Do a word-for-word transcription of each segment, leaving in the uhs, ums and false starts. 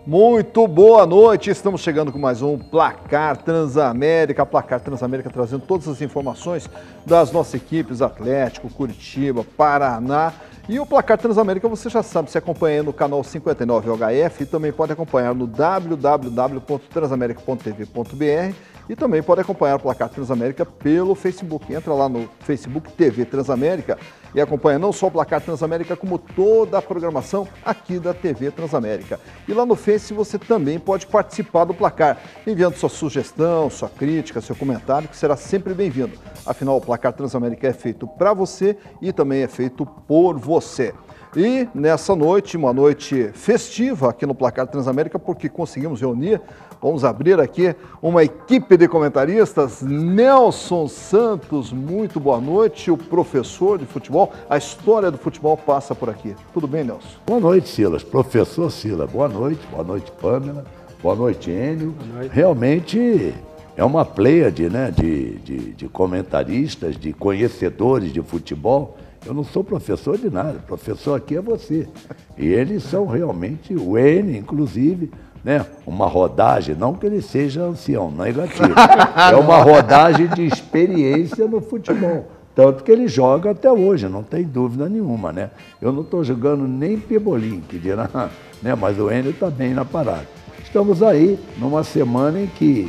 Muito boa noite, estamos chegando com mais um Placar Transamérica, Placar Transamérica trazendo todas as informações das nossas equipes, Atlético, Curitiba, Paraná. E o Placar Transamérica você já sabe, se acompanha no canal cinquenta e nove H F e também pode acompanhar no w w w ponto transamerica ponto t v ponto b r e também pode acompanhar o Placar Transamérica pelo Facebook. Entra lá no Facebook T V Transamérica e acompanha não só o Placar Transamérica, como toda a programação aqui da T V Transamérica. E lá no Face você também pode participar do Placar, enviando sua sugestão, sua crítica, seu comentário, que será sempre bem-vindo. Afinal, o Placar Transamérica é feito para você e também é feito por você. E nessa noite, uma noite festiva aqui no Placar Transamérica, porque conseguimos reunir, vamos abrir aqui uma equipe de comentaristas. Nelson Santos, muito boa noite, o professor de futebol, a história do futebol passa por aqui. Tudo bem, Nelson? Boa noite, Silas, professor Silas, boa noite, boa noite, Pâmela, boa noite, Enio. Boa noite. Realmente é uma pleiade, né, de, de, de comentaristas, de conhecedores de futebol. Eu não sou professor de nada, professor aqui é você. E eles são realmente, o N, inclusive, né? Uma rodagem, não que ele seja ancião, negativo. É uma rodagem de experiência no futebol. Tanto que ele joga até hoje, não tem dúvida nenhuma, né? Eu não estou jogando nem pebolim, que dirá, né? Mas o N está bem na parada. Estamos aí numa semana em que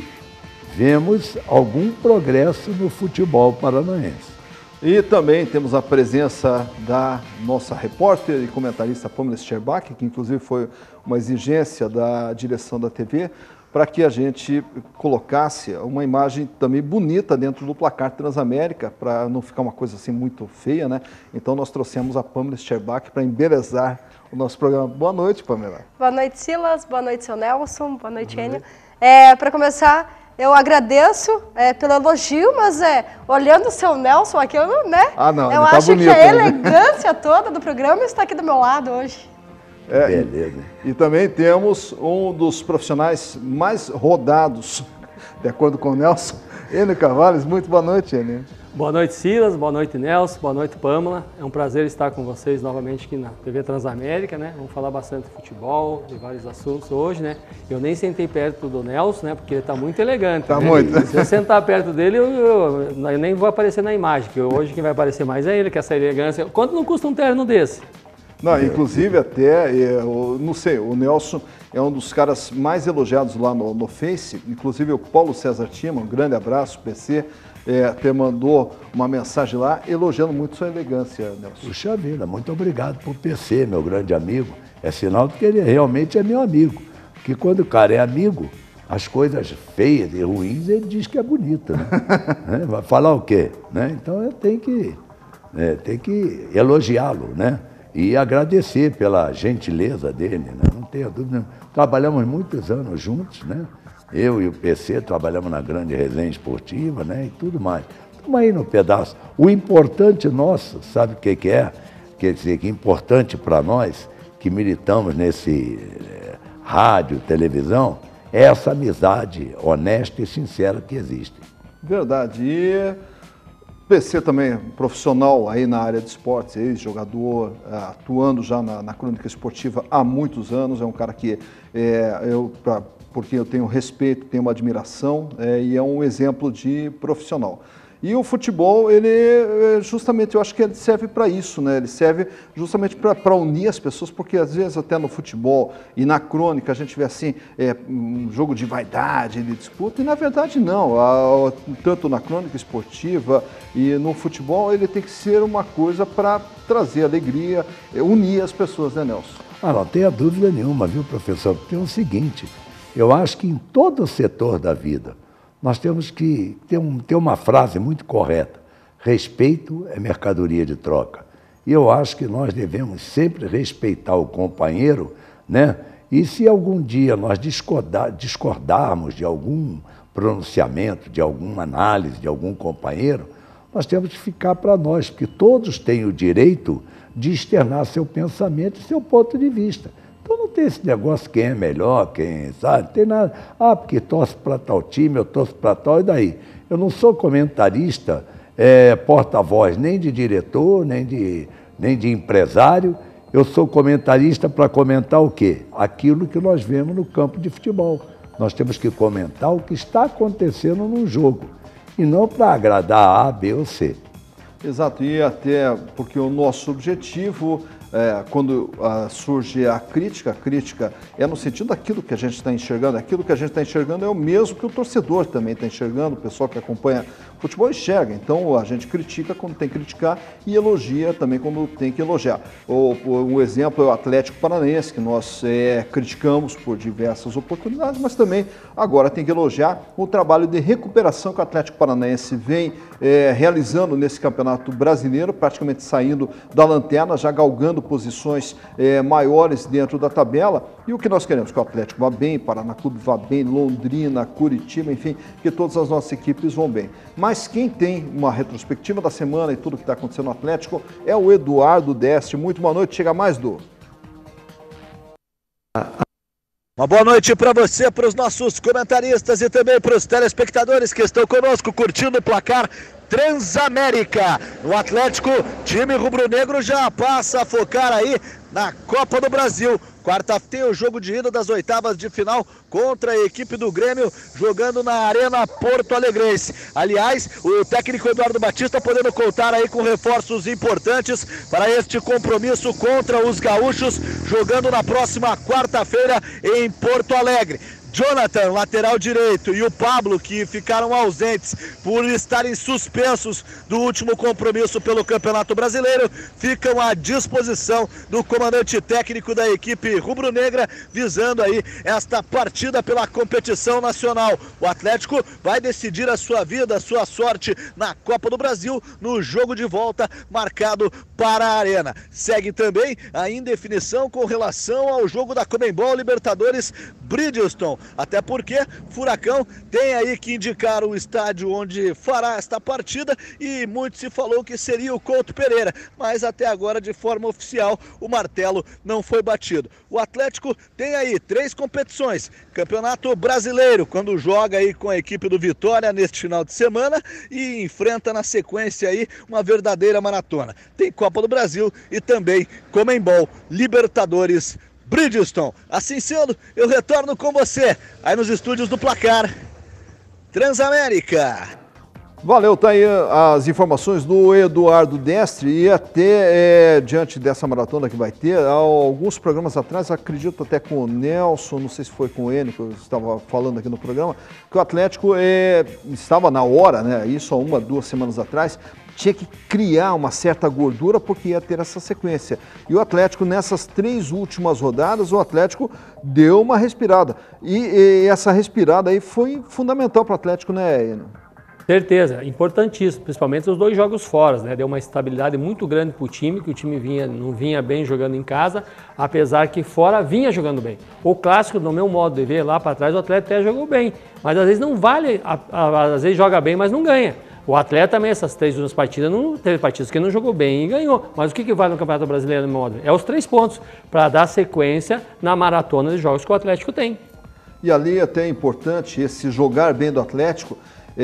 vemos algum progresso no futebol paranaense. E também temos a presença da nossa repórter e comentarista Pâmela Scherbach, que inclusive foi uma exigência da direção da T V, para que a gente colocasse uma imagem também bonita dentro do Placar Transamérica, para não ficar uma coisa assim muito feia, né? Então nós trouxemos a Pâmela Scherbach para embelezar o nosso programa. Boa noite, Pâmela. Boa noite, Silas. Boa noite, seu Nelson. Boa noite, Enio. É, para começar, eu agradeço é, pelo elogio, mas é, olhando o seu Nelson aqui, eu não, né? Ah, não, eu tá acho bonito, que a né? elegância toda do programa está aqui do meu lado hoje. É, Beleza. E, e também temos um dos profissionais mais rodados, de acordo com o Nelson, Enio Carvalho. Muito boa noite, Enio. Boa noite, Silas. Boa noite, Nelson. Boa noite, Pâmela. É um prazer estar com vocês novamente aqui na T V Transamérica, né? Vamos falar bastante de futebol, de vários assuntos hoje, né? Eu nem sentei perto do Nelson, né? Porque ele está muito elegante. Tá né? muito. Se eu sentar perto dele, eu, eu, eu nem vou aparecer na imagem, que hoje quem vai aparecer mais é ele, que essa elegância. Quanto não custa um terno desse? Não, inclusive até, eu não sei, o Nelson é um dos caras mais elogiados lá no, no Face, inclusive o Paulo César Tima, um grande abraço, P C, é, até mandou uma mensagem lá elogiando muito sua elegância, Nelson. Puxa vida, muito obrigado por P C, meu grande amigo. É sinal de que ele realmente é meu amigo, porque quando o cara é amigo, as coisas feias e ruins ele diz que é bonito, né? Vai falar o quê? Né? Então eu tenho que, é, tenho que elogiá-lo, né? E agradecer pela gentileza dele, né? Não tenho dúvida. Trabalhamos muitos anos juntos, né? Eu e o P C trabalhamos na grande resenha esportiva, né? E tudo mais. Estamos aí no pedaço. O importante nosso, sabe o que, que é? Quer dizer, que é importante para nós, que militamos nesse eh, rádio, televisão, é essa amizade honesta e sincera que existe. Verdade. E P C também, profissional aí na área de esportes, ex-jogador, atuando já na, na crônica esportiva há muitos anos, é um cara que é, eu, pra, porque eu tenho respeito, tenho uma admiração é, e é um exemplo de profissional. E o futebol, ele justamente, eu acho que ele serve para isso, né? Ele serve justamente para unir as pessoas, porque às vezes até no futebol e na crônica a gente vê assim, é, um jogo de vaidade, de disputa, e na verdade não. A, tanto na crônica esportiva e no futebol, ele tem que ser uma coisa para trazer alegria, unir as pessoas, né, Nelson? Ah, não tenha dúvida nenhuma, viu, professor? Tem o seguinte, eu acho que em todo o setor da vida, nós temos que ter, um, ter uma frase muito correta. Respeito é mercadoria de troca. E eu acho que nós devemos sempre respeitar o companheiro, né? E se algum dia nós discordar, discordarmos de algum pronunciamento, de alguma análise de algum companheiro, nós temos que ficar para nós, porque todos têm o direito de externar seu pensamento e seu ponto de vista. Então não tem esse negócio quem é melhor, quem sabe, não tem nada. Ah, porque torce para tal time, eu torço para tal, e daí? Eu não sou comentarista, é, porta-voz nem de diretor, nem de, nem de empresário, Eu sou comentarista para comentar o quê? Aquilo que nós vemos no campo de futebol. Nós temos que comentar o que está acontecendo no jogo, e não para agradar A, B ou C. Exato, e até porque o nosso objetivo, é, quando ah, surge a crítica, a crítica é no sentido daquilo que a gente está enxergando. Aquilo que a gente está enxergando é o mesmo que o torcedor também está enxergando, o pessoal que acompanha futebol enxerga. Então a gente critica quando tem que criticar e elogia também quando tem que elogiar. O, um exemplo é o Atlético Paranaense, que nós é, criticamos por diversas oportunidades, mas também agora tem que elogiar o trabalho de recuperação que o Atlético Paranaense vem é, realizando nesse Campeonato Brasileiro, praticamente saindo da lanterna, já galgando posições é, maiores dentro da tabela. E o que nós queremos? Que o Atlético vá bem, Paraná Clube vá bem, Londrina, Curitiba, enfim, que todas as nossas equipes vão bem. Mas quem tem uma retrospectiva da semana e tudo que está acontecendo no Atlético é o Eduardo Deste. Muito boa noite, chega mais, Du. Uma boa noite para você, para os nossos comentaristas e também para os telespectadores que estão conosco curtindo o placar Transamérica. O Atlético, time rubro-negro já passa a focar aí na Copa do Brasil. Quarta-feira tem o jogo de ida das oitavas de final contra a equipe do Grêmio, jogando na Arena Porto Alegrense. Aliás, o técnico Eduardo Batista podendo contar aí com reforços importantes para este compromisso contra os gaúchos, jogando na próxima quarta-feira em Porto Alegre. Jonathan, lateral direito, e o Pablo, que ficaram ausentes por estarem suspensos do último compromisso pelo Campeonato Brasileiro, ficam à disposição do comandante técnico da equipe rubro-negra, visando aí esta partida pela competição nacional. O Atlético vai decidir a sua vida, a sua sorte na Copa do Brasil, no jogo de volta marcado para a Arena. Segue também a indefinição com relação ao jogo da Conmebol Libertadores Bridgestone, até porque Furacão tem aí que indicar o estádio onde fará esta partida, e muito se falou que seria o Couto Pereira, mas até agora de forma oficial o martelo não foi batido. O Atlético tem aí três competições: Campeonato Brasileiro, quando joga aí com a equipe do Vitória neste final de semana e enfrenta na sequência aí uma verdadeira maratona. Tem Copa do Brasil e também Conmebol Libertadores Bridgestone. Assim sendo, eu retorno com você aí nos estúdios do Placar Transamérica. Valeu, tá aí as informações do Eduardo Destre, e até é, diante dessa maratona que vai ter, há alguns programas atrás, acredito até com o Nelson, não sei se foi com ele, que eu estava falando aqui no programa, que o Atlético é, estava na hora, né, isso há uma, duas semanas atrás, tinha que criar uma certa gordura porque ia ter essa sequência. E o Atlético, nessas três últimas rodadas, o Atlético deu uma respirada. E, e essa respirada aí foi fundamental para o Atlético, né, Enio? Certeza, importantíssimo, principalmente os dois jogos fora, né? Deu uma estabilidade muito grande para o time, que o time vinha, não vinha bem jogando em casa, apesar que fora vinha jogando bem. O clássico, no meu modo de ver, lá para trás, o Atlético até jogou bem, mas às vezes não vale, a, a, às vezes joga bem, mas não ganha. O Atlético também, essas três últimas partidas, não teve partidas que não jogou bem e ganhou. Mas o que, que vale no Campeonato Brasileiro, no meu modo? É os três pontos, para dar sequência na maratona de jogos que o Atlético tem. E ali até é importante esse jogar bem do Atlético,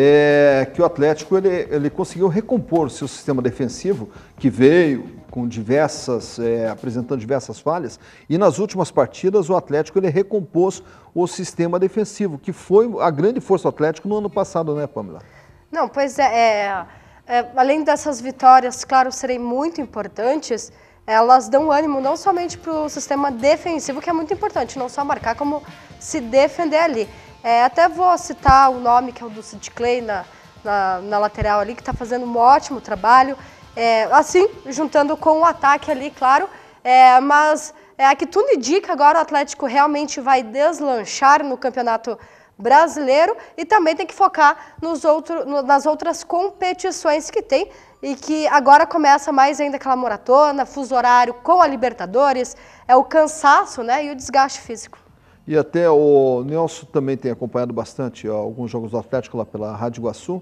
é que o Atlético ele, ele conseguiu recompor o seu sistema defensivo, que veio com diversas, é, apresentando diversas falhas, e nas últimas partidas o Atlético ele recompôs o sistema defensivo, que foi a grande força do Atlético no ano passado, né, Pamela? Não, pois é, é, é, além dessas vitórias, claro, serem muito importantes, elas dão ânimo não somente para o sistema defensivo, que é muito importante, não só marcar, como se defender ali. É, até vou citar o nome, que é o do Sid Clay, na, na, na lateral ali, que está fazendo um ótimo trabalho, é, assim, juntando com o ataque ali, claro, é, mas é, a que tudo indica agora o Atlético realmente vai deslanchar no Campeonato Brasileiro e também tem que focar nos outro, no, nas outras competições que tem e que agora começa mais ainda aquela maratona, fuso horário com a Libertadores, é o cansaço, né, e o desgaste físico. E até o Nelson também tem acompanhado bastante ó, alguns jogos do Atlético lá pela Rádio Iguaçu.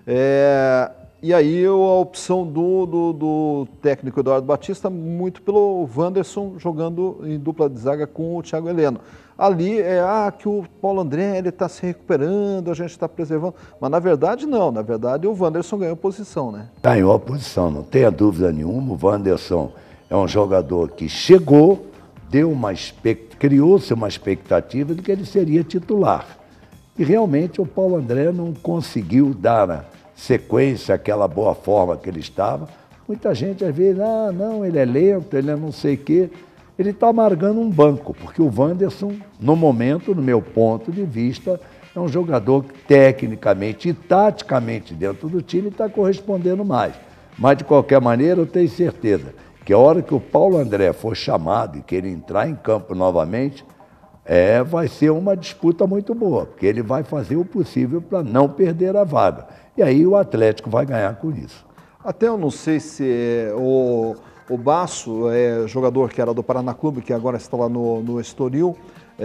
É, e aí a opção do, do, do técnico Eduardo Batista, muito pelo Wanderson jogando em dupla de zaga com o Thiago Heleno. Ali é ah, que o Paulo André está se recuperando, a gente está preservando. Mas na verdade não, na verdade o Wanderson ganhou posição, né? Ganhou a posição, não tenha dúvida nenhuma. O Wanderson É um jogador que chegou, deu uma criou-se uma expectativa de que ele seria titular. E realmente o Paulo André não conseguiu dar a sequência, aquela boa forma que ele estava. Muita gente às vezes, ah, não, ele é lento, ele é não sei o quê. Ele está amargando um banco, porque o Wanderson, no momento, no meu ponto de vista, é um jogador que tecnicamente e taticamente dentro do time está correspondendo mais. Mas, de qualquer maneira, eu tenho certeza que a hora que o Paulo André for chamado e que ele entrar em campo novamente, é, vai ser uma disputa muito boa, porque ele vai fazer o possível para não perder a vaga. E aí o Atlético vai ganhar com isso. Até eu não sei se é, o, o Basso, é, jogador que era do Paraná Clube, que agora está lá no, no Estoril,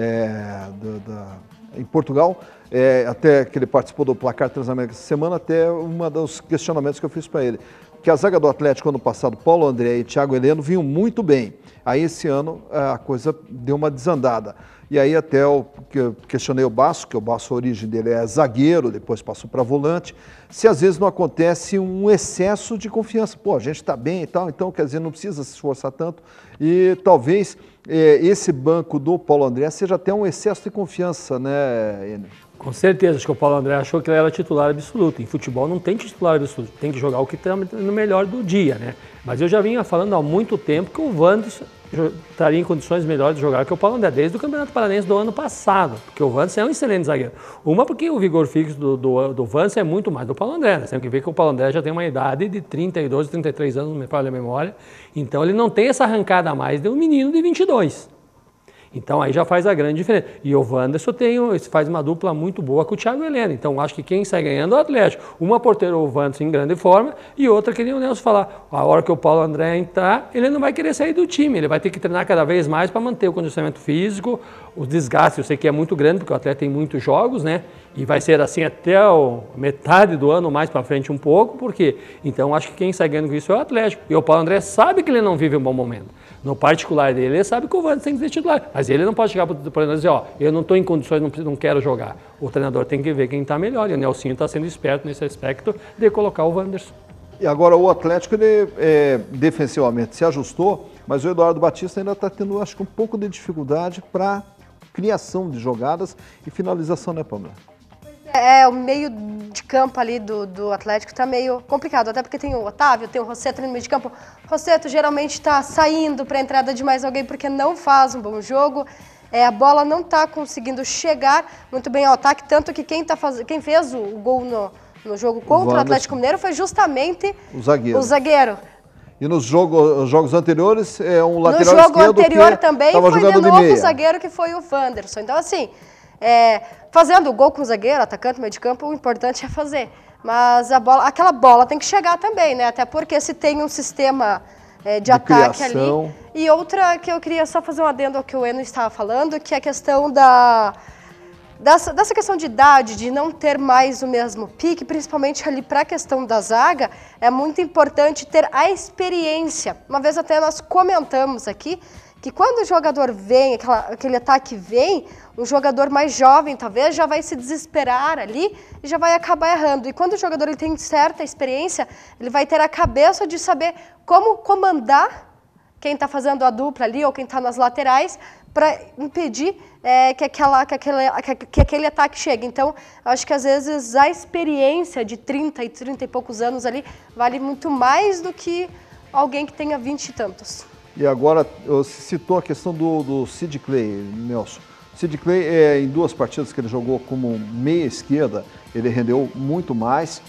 é, da, da, em Portugal, é, até que ele participou do Placar Transamérica essa semana, até um dos questionamentos que eu fiz para ele. Que a zaga do Atlético ano passado, Paulo André e Thiago Heleno, vinham muito bem. Aí esse ano a coisa deu uma desandada. E aí até eu questionei o Basso, que o Basso, a origem dele é zagueiro, depois passou para volante, se às vezes não acontece um excesso de confiança. Pô, a gente está bem e tal, então quer dizer, não precisa se esforçar tanto. E talvez eh, esse banco do Paulo André seja até um excesso de confiança, né, Enio? Com certeza, acho que o Paulo André achou que ele era titular absoluto. Em futebol não tem titular absoluto, tem que jogar o que está no melhor do dia, né? Mas eu já vinha falando há muito tempo que o Wanderson estaria em condições melhores de jogar que o Paulo André, desde o Campeonato Paranense do ano passado, porque o Wanderson é um excelente zagueiro. Uma porque o vigor fixo do, do, do Wanderson é muito mais do Paulo André, né? Você tem que ver que o Paulo André já tem uma idade de trinta e dois, trinta e três anos, não me falha a memória, então ele não tem essa arrancada a mais de um menino de vinte e dois. Então aí já faz a grande diferença. E o Wanderson tem, faz uma dupla muito boa com o Thiago Heleno. Então acho que quem sai ganhando é o Atlético. Uma por ter o Wanderson em grande forma e outra que nem o Nelson falar. A hora que o Paulo André entrar, ele não vai querer sair do time. Ele vai ter que treinar cada vez mais para manter o condicionamento físico, os desgastes. Eu sei que é muito grande porque o Atlético tem muitos jogos, né? E vai ser assim até a metade do ano, mais para frente um pouco. Por quê? Então acho que quem sai ganhando com isso é o Atlético. E o Paulo André sabe que ele não vive um bom momento. No particular dele, ele sabe que o Wanderson tem que ser titular. Mas ele não pode chegar para o treinador e dizer, ó, eu não estou em condições, não, não quero jogar. O treinador tem que ver quem está melhor. E o Nelsinho está sendo esperto nesse aspecto de colocar o Wanderson. E agora o Atlético, ele é, defensivamente se ajustou, mas o Eduardo Batista ainda está tendo, acho que, um pouco de dificuldade para criação de jogadas e finalização, né, Pamela? É, o meio de campo ali do, do Atlético tá meio complicado, até porque tem o Otávio, tem o Rosseto no meio de campo. O Rosseto geralmente está saindo para a entrada de mais alguém porque não faz um bom jogo. É, a bola não está conseguindo chegar muito bem ao ataque, tanto que quem, tá faz... quem fez o gol no, no jogo contra o, o Atlético Mineiro foi justamente o zagueiro. O zagueiro. E nos jogo, jogos anteriores, é um lateral esquerdo que No jogo anterior também foi de novo de o zagueiro que foi o Wanderson. Então, assim... É, fazendo o gol com o zagueiro, atacante, meio de campo, o importante é fazer. Mas a bola, aquela bola tem que chegar também, né? Até porque se tem um sistema é, de, de ataque criação. ali. E outra que eu queria só fazer um adendo ao que o Enio estava falando, que é a questão da... Dessa, dessa questão de idade, de não ter mais o mesmo pique, principalmente ali para a questão da zaga, é muito importante ter a experiência. Uma vez até nós comentamos aqui que quando o jogador vem, aquela, aquele ataque vem, um jogador mais jovem talvez já vai se desesperar ali e já vai acabar errando. E quando o jogador ele tem certa experiência, ele vai ter a cabeça de saber como comandar quem está fazendo a dupla ali ou quem está nas laterais para impedir é, que, aquela, que, aquele, que aquele ataque chegue. Então, acho que às vezes a experiência de trinta e trinta e poucos anos ali vale muito mais do que alguém que tenha vinte e tantos. E agora, você citou a questão do, do Sid Clay, Nelson. Sid Clay, é, em duas partidas que ele jogou como meia esquerda, ele rendeu muito mais,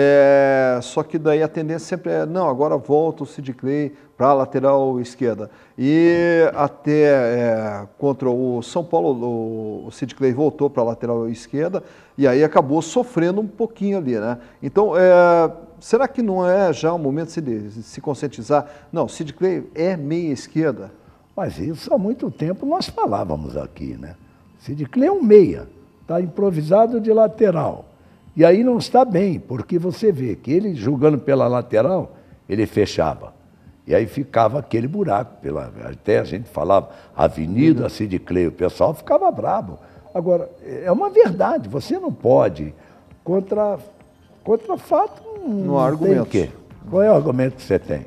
é, só que daí a tendência sempre é, não, agora volta o Sid Clay para a lateral esquerda. E até é, contra o São Paulo, o, o Sid Clay voltou para a lateral esquerda e aí acabou sofrendo um pouquinho ali, né? Então, é, será que não é já o momento de se, se conscientizar? Não, Sid Clay é meia esquerda. Mas isso há muito tempo nós falávamos aqui, né? Sid Clay é um meia, está improvisado de lateral. E aí não está bem, porque você vê que ele jogando pela lateral, ele fechava. E aí ficava aquele buraco, pela, até a gente falava Avenida Sid Clay, o pessoal ficava bravo. Agora, é uma verdade, você não pode, contra, contra fato, não, não há argumento. Quê? Qual é o argumento que você tem?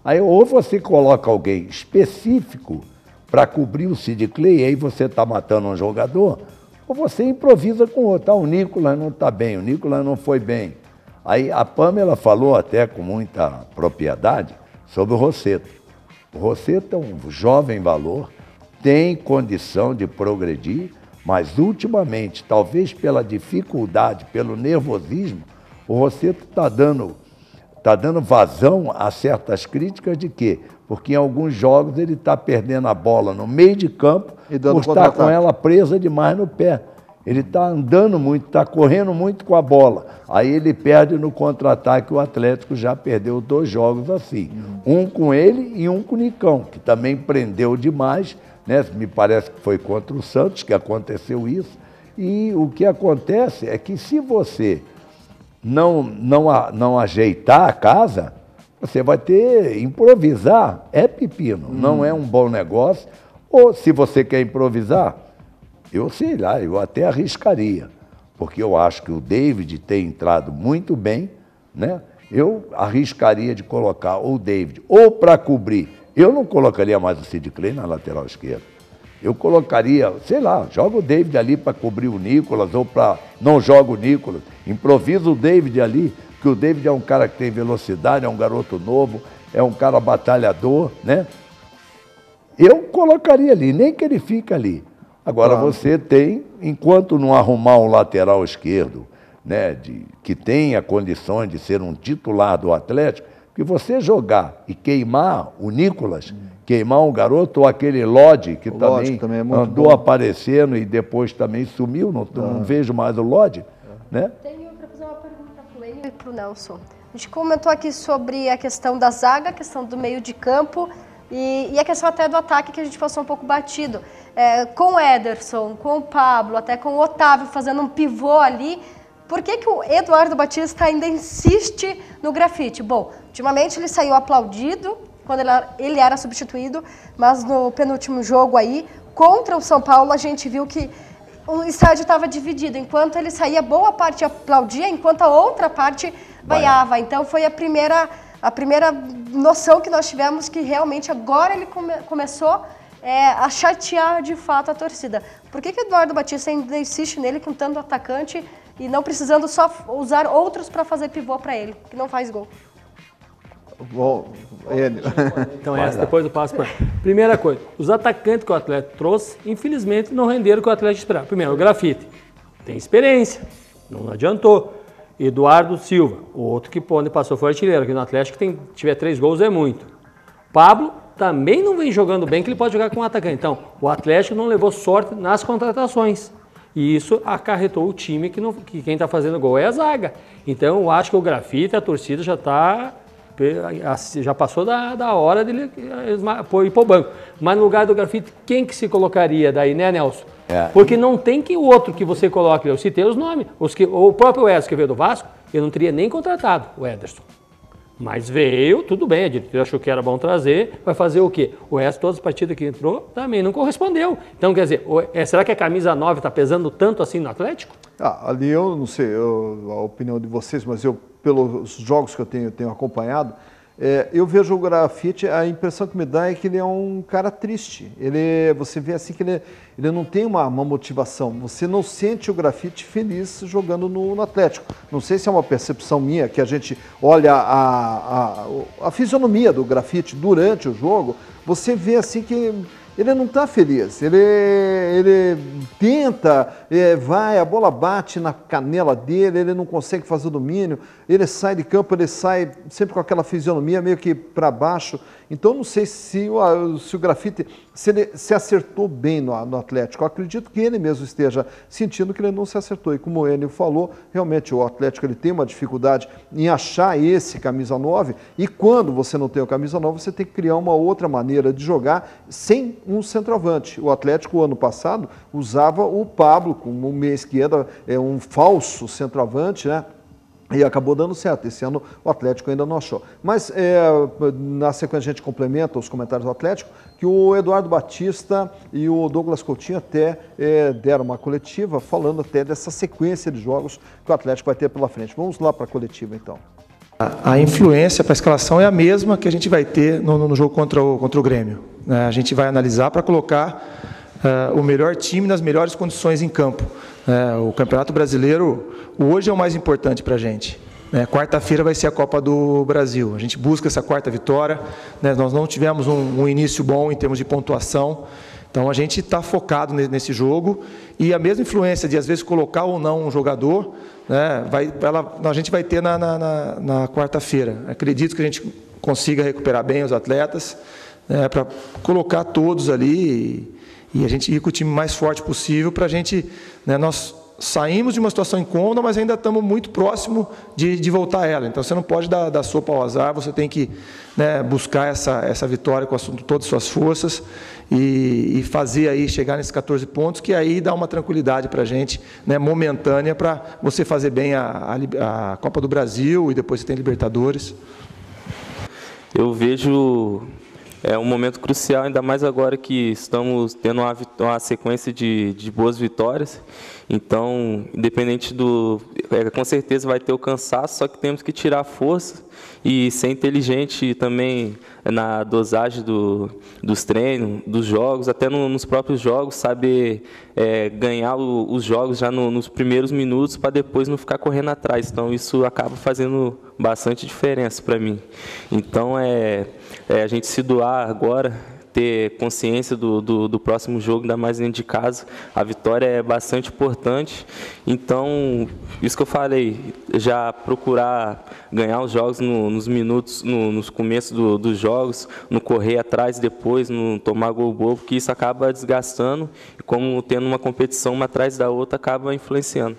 Aí ou você coloca alguém específico para cobrir o Sid Clay, aí você está matando um jogador, ou você improvisa com outro. Ah, o Nicolas não está bem, o Nicolas não foi bem. Aí a Pamela falou até com muita propriedade sobre o Rossetto. O Rossetto é um jovem valor, tem condição de progredir, mas ultimamente, talvez pela dificuldade, pelo nervosismo, o Rossetto está dando, tá dando vazão a certas críticas de quê? Porque em alguns jogos ele está perdendo a bola no meio de campo por estar com ela presa demais no pé. Ele está andando muito, está correndo muito com a bola. Aí ele perde no contra-ataque. O Atlético já perdeu dois jogos assim. Um com ele e um com o Nicão, que também prendeu demais, né? Me parece que foi contra o Santos que aconteceu isso. E o que acontece é que se você não, não, não ajeitar a casa, você vai ter improvisar. É pepino, hum. não é um bom negócio. Ou se você quer improvisar, eu sei lá, eu até arriscaria, porque eu acho que o David tem entrado muito bem, né? Eu arriscaria de colocar o David ou para cobrir. Eu não colocaria mais o Sid Clay na lateral esquerda. Eu colocaria, sei lá, joga o David ali para cobrir o Nicolas, ou para não joga o Nicolas, improvisa o David ali, que o David é um cara que tem velocidade, é um garoto novo, é um cara batalhador, né? Eu colocaria ali, nem que ele fique ali. Agora claro. Você tem, enquanto não arrumar um lateral esquerdo, né, de, que tenha condições de ser um titular do Atlético, que você jogar e queimar o Nicolas, hum. queimar um garoto, ou aquele Lodge, que o também, também é andou bom. aparecendo e depois também sumiu, não, ah. não vejo mais o Lodge. Ah. Né? Tenho para fazer uma pergunta para o Enio e para o Nelson. A gente comentou aqui sobre a questão da zaga, a questão do meio de campo, E, e a questão até do ataque, que a gente passou um pouco batido. É, com o Ederson, com o Pablo, até com o Otávio fazendo um pivô ali. Por que, que o Eduardo Batista ainda insiste no grafite? Bom, ultimamente ele saiu aplaudido quando ele era, ele era substituído, mas no penúltimo jogo aí, contra o São Paulo, a gente viu que o estádio estava dividido. Enquanto ele saía, boa parte aplaudia, enquanto a outra parte vaiava. Então foi a primeira... A primeira noção que nós tivemos que realmente agora ele come, começou é, a chatear de fato a torcida. Por que que o Eduardo Batista ainda insiste nele com tanto atacante e não precisando só usar outros para fazer pivô para ele, que não faz gol? Bom, ele. Então essa depois eu passo para primeira coisa, os atacantes que o Atlético trouxe, infelizmente não renderam o que o Atlético esperava. Primeiro, o Grafite tem experiência, não adiantou. Eduardo Silva, o outro que onde passou foi artilheiro, que no Atlético tem, tiver três gols é muito. Pablo também não vem jogando bem, que ele pode jogar com um atacante. Então, o Atlético não levou sorte nas contratações. E isso acarretou o time que, não, que quem está fazendo gol é a zaga. Então, eu acho que o Grafite, a torcida já está... já passou da, da hora de ir para o banco. Mas no lugar do Grafite, quem que se colocaria daí, né, Nelson? É. Porque não tem que o outro que você coloque, eu citei os nomes, os que, o próprio Ederson que veio do Vasco, eu não teria nem contratado o Ederson. Mas veio, tudo bem, a diretoria achou que era bom trazer, vai fazer o quê? O Ederson, todas as partidas que entrou, também não correspondeu. Então, quer dizer, é, será que a camisa nove está pesando tanto assim no Atlético? Ah, ali eu não sei eu, a opinião de vocês, mas eu, pelos jogos que eu tenho, tenho acompanhado, É, eu vejo o Grafite, a impressão que me dá é que ele é um cara triste. Ele, você vê assim que ele, ele não tem uma, uma motivação. Você não sente o Grafite feliz jogando no, no Atlético. Não sei se é uma percepção minha, que a gente olha a, a, a fisionomia do Grafite durante o jogo, você vê assim que ele não está feliz, ele, ele tenta, é, vai, a bola bate na canela dele, ele não consegue fazer o domínio, ele sai de campo, ele sai sempre com aquela fisionomia meio que para baixo. Então não sei se o, se o Grafite se, ele, se acertou bem no, no Atlético. Eu acredito que ele mesmo esteja sentindo que ele não se acertou. E como o Enio falou, realmente o Atlético ele tem uma dificuldade em achar esse camisa nove, e quando você não tem o camisa nove, você tem que criar uma outra maneira de jogar sem um centroavante. O Atlético, ano passado, usava o Pablo como meia esquerda, é um falso centroavante, né? E acabou dando certo. Esse ano o Atlético ainda não achou. Mas é, na sequência a gente complementa os comentários do Atlético, que o Eduardo Batista e o Douglas Coutinho até é, deram uma coletiva falando até dessa sequência de jogos que o Atlético vai ter pela frente. Vamos lá para a coletiva então. A, a influência para a escalação é a mesma que a gente vai ter no, no jogo contra o, contra o Grêmio. Né? A gente vai analisar para colocar uh, o melhor time nas melhores condições em campo. Uh, o Campeonato Brasileiro hoje é o mais importante para a gente. É, quarta-feira vai ser a Copa do Brasil. A gente busca essa quarta vitória. Né? Nós não tivemos um, um início bom em termos de pontuação. Então a gente está focado nesse jogo e a mesma influência de às vezes colocar ou não um jogador, né, vai, ela, a gente vai ter na, na, na, na quarta-feira. Acredito que a gente consiga recuperar bem os atletas, né, para colocar todos ali e, e a gente ir com o time mais forte possível para a gente, né, nós saímos de uma situação incômoda, mas ainda estamos muito próximo de, de voltar a ela. Então você não pode dar, dar sopa ao azar, você tem que, né, buscar essa, essa vitória com as, todas as suas forças e, e fazer aí, chegar nesses quatorze pontos, que aí dá uma tranquilidade para a gente, né, momentânea, para você fazer bem a, a, a Copa do Brasil e depois você tem Libertadores. Eu vejo é um momento crucial, ainda mais agora que estamos tendo uma, uma sequência de, de boas vitórias. Então, independente do... É, com certeza vai ter o cansaço, só que temos que tirar a força e ser inteligente também na dosagem do, dos treinos, dos jogos, até no, nos próprios jogos, saber é, ganhar o, os jogos já no, nos primeiros minutos para depois não ficar correndo atrás. Então, isso acaba fazendo bastante diferença para mim. Então, é, é a gente se doar agora, ter consciência do, do, do próximo jogo, ainda mais dentro de casa. A vitória é bastante importante. Então, isso que eu falei, já procurar ganhar os jogos no, nos minutos, no, nos começos do, dos jogos, não correr atrás depois, não tomar gol bobo, porque isso acaba desgastando e, como tendo uma competição uma atrás da outra, acaba influenciando.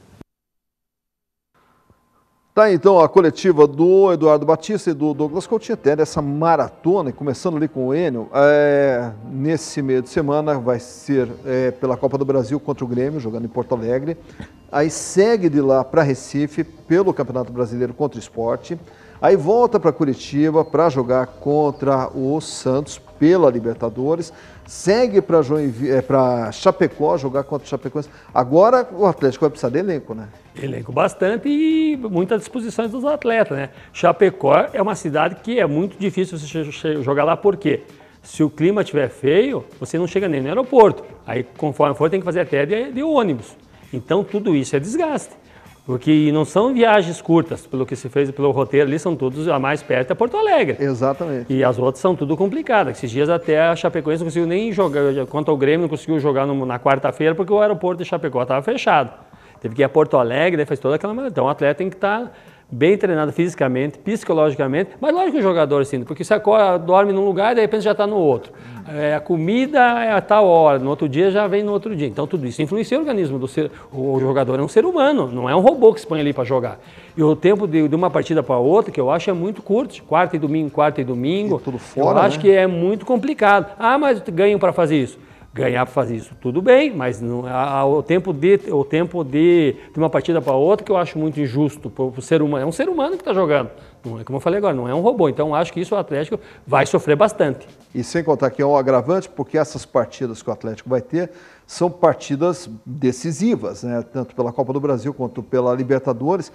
Tá, então, a coletiva do Eduardo Batista e do Douglas Coutinho, até dessa maratona, começando ali com o Enio, é, nesse meio de semana vai ser é, pela Copa do Brasil contra o Grêmio, jogando em Porto Alegre. Aí segue de lá para Recife, pelo Campeonato Brasileiro contra o Sport. Aí volta para Curitiba para jogar contra o Santos pela Libertadores. Segue para é, para Chapecó, jogar contra o Chapecoense. Agora o Atlético vai precisar de elenco, né? Elenco bastante e muitas disposições dos atletas, né? Chapecó é uma cidade que é muito difícil você jogar lá, por quê? Se o clima estiver feio, você não chega nem no aeroporto. Aí, conforme for, tem que fazer até de, de ônibus. Então, tudo isso é desgaste. Porque não são viagens curtas, pelo que se fez pelo roteiro ali, são todos a mais perto é Porto Alegre. Exatamente. E as outras são tudo complicadas. Esses dias até a Chapecoense não conseguiu nem jogar, contra o Grêmio, não conseguiu jogar no, na quarta-feira porque o aeroporto de Chapecó estava fechado. Teve que ir a Porto Alegre, daí fez toda aquela... Então o atleta tem que estar bem treinado fisicamente, psicologicamente, mas lógico que o jogador sim, porque você acorda, dorme num lugar e de repente já está no outro. É, a comida é a tal hora, no outro dia já vem no outro dia. Então tudo isso influencia o organismo do ser. O jogador é um ser humano, não é um robô que se põe ali para jogar. E o tempo de, de uma partida para outra, que eu acho é muito curto, quarta e domingo, quarta e domingo, e tudo fora, eu acho, né, que é muito complicado. Ah, mas ganham para fazer isso. Ganhar para fazer isso, tudo bem, mas não, a, a, o tempo, de, o tempo de, de uma partida para outra que eu acho muito injusto para o ser humano. É um ser humano que está jogando, não é, como eu falei agora, não é um robô. Então acho que isso o Atlético vai sofrer bastante. E sem contar que é um agravante, porque essas partidas que o Atlético vai ter são partidas decisivas, né? Tanto pela Copa do Brasil quanto pela Libertadores.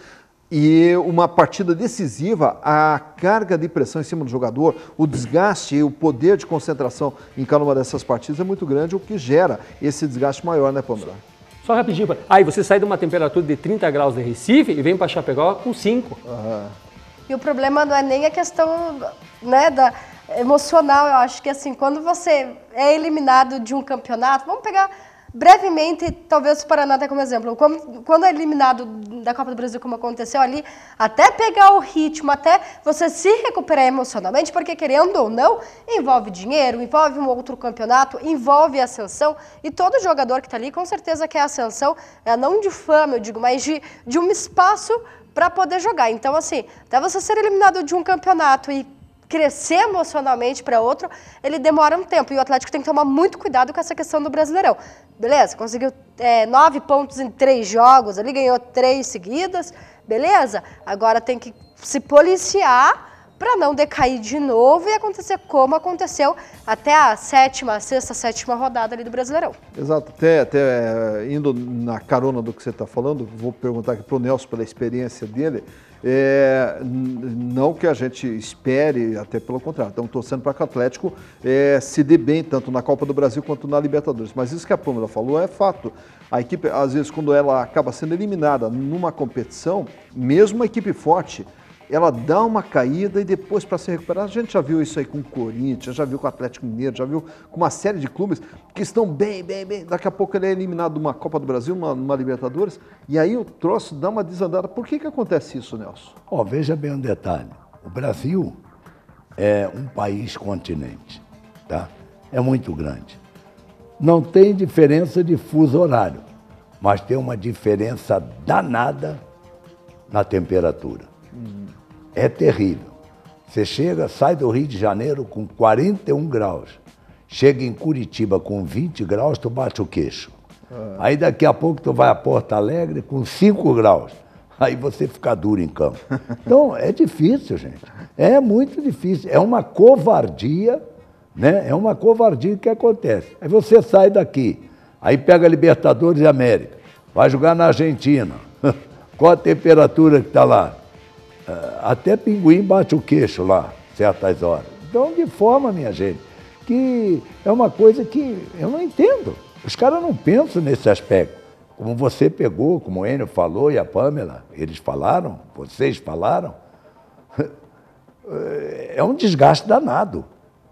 E uma partida decisiva, a carga de pressão em cima do jogador, o desgaste e o poder de concentração em cada uma dessas partidas é muito grande, o que gera esse desgaste maior, né, Pamela? Só rapidinho, aí você sai de uma temperatura de trinta graus de Recife e vem para Chapecó com cinco. Uhum. E o problema não é nem a questão, né, da emocional, eu acho que assim, quando você é eliminado de um campeonato, vamos pegar brevemente, talvez o Paraná até como exemplo, quando, quando é eliminado da Copa do Brasil, como aconteceu ali, até pegar o ritmo, até você se recuperar emocionalmente, porque querendo ou não, envolve dinheiro, envolve um outro campeonato, envolve ascensão, e todo jogador que está ali, com certeza quer ascensão, é, não de fama, eu digo, mas de, de um espaço para poder jogar. Então, assim, até você ser eliminado de um campeonato e crescer emocionalmente para outro, ele demora um tempo. E o Atlético tem que tomar muito cuidado com essa questão do Brasileirão. Beleza, conseguiu é, nove pontos em três jogos, ali ganhou três seguidas, beleza? Agora tem que se policiar para não decair de novo e acontecer como aconteceu até a sétima, sexta, sétima rodada ali do Brasileirão. Exato, até, até indo na carona do que você está falando, vou perguntar aqui para o Nelson, pela experiência dele, É, não que a gente espere, até pelo contrário, estamos torcendo para que o Atlético é, se dê bem, tanto na Copa do Brasil quanto na Libertadores. Mas isso que a Pâmela falou é fato. A equipe, às vezes, quando ela acaba sendo eliminada numa competição, mesmo uma equipe forte, ela dá uma caída e depois, para se recuperar, a gente já viu isso aí com o Corinthians, já viu com o Atlético Mineiro, já viu com uma série de clubes que estão bem, bem, bem. Daqui a pouco ele é eliminado numa Copa do Brasil, numa, numa Libertadores, e aí o troço dá uma desandada. Por que que acontece isso, Nelson? Oh, veja bem um detalhe. O Brasil é um país continente, tá? É muito grande. Não tem diferença de fuso horário, mas tem uma diferença danada na temperatura. Hum. É terrível. Você chega, sai do Rio de Janeiro com quarenta e um graus, chega em Curitiba com vinte graus, tu bate o queixo. Ah. Aí daqui a pouco tu vai a Porto Alegre com cinco graus, aí você fica duro em campo. Então é difícil, gente. É muito difícil. É uma covardia, né? É uma covardia que acontece. Aí você sai daqui, aí pega Libertadores e América, vai jogar na Argentina. Qual a temperatura que está lá? Até pinguim bate o queixo lá, certas horas. Então, de forma, minha gente, que é uma coisa que eu não entendo. Os caras não pensam nesse aspecto. Como você pegou, como o Enio falou e a Pâmela, eles falaram, vocês falaram, é um desgaste danado.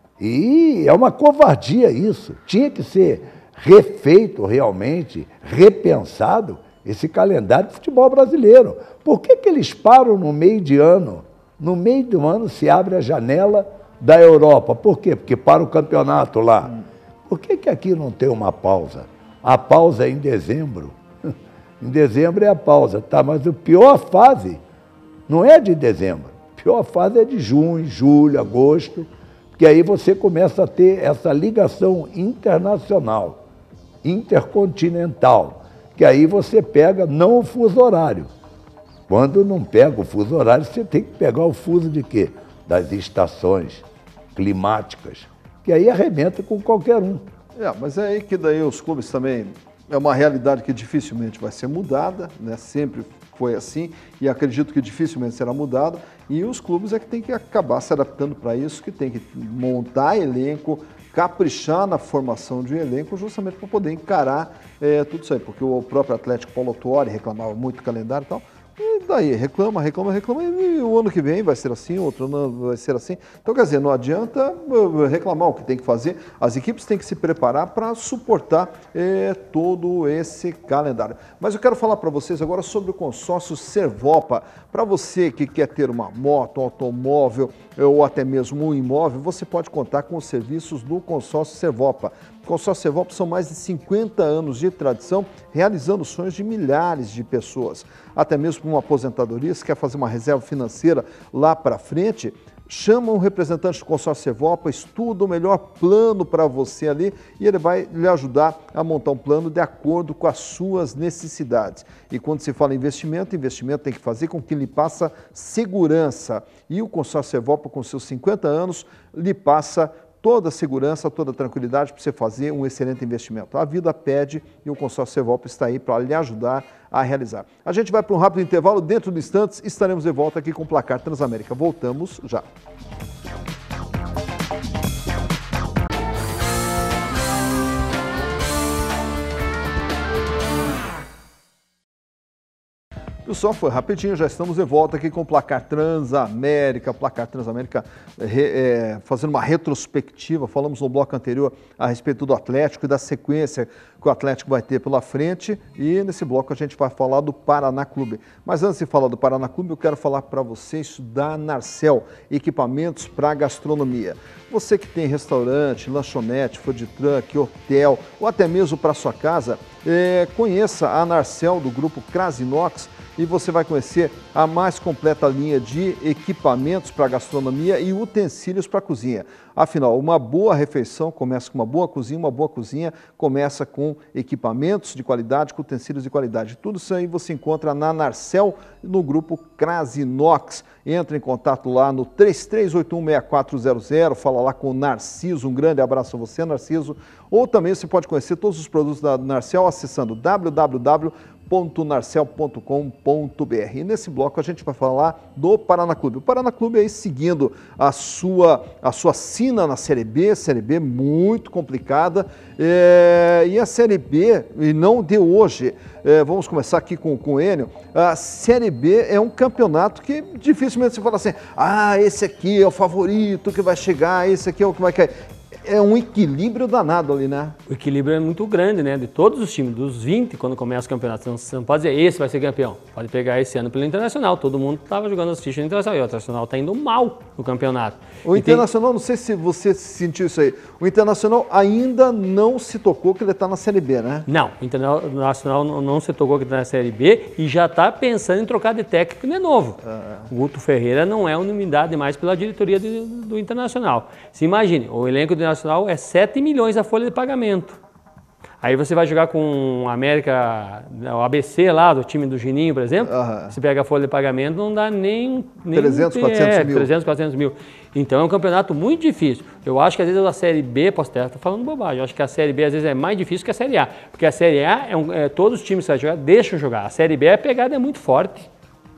E é uma covardia isso. Tinha que ser refeito realmente, repensado, esse calendário de futebol brasileiro. Por que que eles param no meio de ano? No meio do ano se abre a janela da Europa. Por quê? Porque para o campeonato lá. Por que que aqui não tem uma pausa? A pausa é em dezembro. Em dezembro é a pausa, tá? Mas a pior fase não é de dezembro. A pior fase é de junho, julho, agosto, porque aí você começa a ter essa ligação internacional, intercontinental, que aí você pega não o fuso horário. Quando não pega o fuso horário, você tem que pegar o fuso de quê? Das estações climáticas, que aí arrebenta com qualquer um. É, mas é aí que daí os clubes também, é uma realidade que dificilmente vai ser mudada, né? Sempre foi assim e acredito que dificilmente será mudada, e os clubes é que tem que acabar se adaptando para isso, que tem que montar elenco, caprichar na formação de um elenco justamente para poder encarar é, tudo isso aí, porque o próprio Atlético Paulo Autuori reclamava muito do calendário e tal, e daí reclama, reclama, reclama, e o ano que vem vai ser assim, outro ano vai ser assim. Então, quer dizer, não adianta reclamar o que tem que fazer, as equipes têm que se preparar para suportar é, todo esse calendário. Mas eu quero falar para vocês agora sobre o consórcio Servopa. Para você que quer ter uma moto, um automóvel ou até mesmo um imóvel, você pode contar com os serviços do consórcio Servopa. O consórcio Servopa são mais de cinquenta anos de tradição, realizando sonhos de milhares de pessoas. Até mesmo uma aposentadoria, se quer fazer uma reserva financeira lá para frente, chama um representante do consórcio Servopa, estuda o melhor plano para você ali e ele vai lhe ajudar a montar um plano de acordo com as suas necessidades. E quando se fala em investimento, investimento tem que fazer com que lhe passa segurança. E o consórcio Servopa, com seus cinquenta anos, lhe passa toda a segurança, toda a tranquilidade para você fazer um excelente investimento. A vida pede e o consórcio Servopa está aí para lhe ajudar a realizar. A gente vai para um rápido intervalo, dentro de instantes estaremos de volta aqui com o Placar Transamérica. Voltamos já. Pessoal, foi rapidinho, já estamos de volta aqui com o Placar Transamérica, Placar Transamérica é, fazendo uma retrospectiva, falamos no bloco anterior a respeito do Atlético e da sequência que o Atlético vai ter pela frente e nesse bloco a gente vai falar do Paraná Clube. Mas antes de falar do Paraná Clube, eu quero falar para vocês da Narcel, equipamentos para gastronomia. Você que tem restaurante, lanchonete, food truck, hotel ou até mesmo para sua casa, é, conheça a Narcel do grupo Crasinox, e você vai conhecer a mais completa linha de equipamentos para gastronomia e utensílios para cozinha. Afinal, uma boa refeição começa com uma boa cozinha, uma boa cozinha começa com equipamentos de qualidade, com utensílios de qualidade. Tudo isso aí você encontra na Narcel, no grupo Crasinox. Entra em contato lá no três três oito um, seis quatro zero zero, fala lá com o Narciso, um grande abraço a você, Narciso. Ou também você pode conhecer todos os produtos da Narcel acessando w w w ponto narcel ponto com ponto b r. E nesse bloco a gente vai falar do Paraná Clube. O Paraná Clube aí seguindo a sua, a sua sina na Série B, Série B muito complicada, é, e a Série B, e não de hoje, é, vamos começar aqui com, com o Enio, a Série B é um campeonato que dificilmente você fala assim, ah, esse aqui é o favorito que vai chegar, esse aqui é o que vai cair. É um equilíbrio danado ali, né? O equilíbrio é muito grande, né? De todos os times, dos vinte, quando começa o campeonato. Você não pode dizer, esse vai ser campeão. Pode pegar esse ano pelo Internacional. Todo mundo estava jogando as fichas no Internacional. E o Internacional está indo mal no campeonato. O e Internacional, tem... não sei se você sentiu isso aí, o Internacional ainda não se tocou que ele está na Série B, né? Não, o Internacional não se tocou que está na Série B e já está pensando em trocar de técnico de novo. Ah. O Guto Ferreira não é unanimidade mais pela diretoria do, do Internacional. Se imagine, o elenco do Internacional é sete milhões a folha de pagamento. Aí você vai jogar com o América, o A B C lá, do time do Gininho, por exemplo, uhum. Você pega a folha de pagamento, não dá nem... nem trezentos, quatrocentos é, mil. trezentos, quatrocentos mil. Então é um campeonato muito difícil. Eu acho que às vezes a Série B, posso estar falando bobagem, eu acho que a Série B às vezes é mais difícil que a Série A. Porque a Série A, é um, é, todos os times que vai jogar deixam jogar. A Série B, a pegada é muito forte.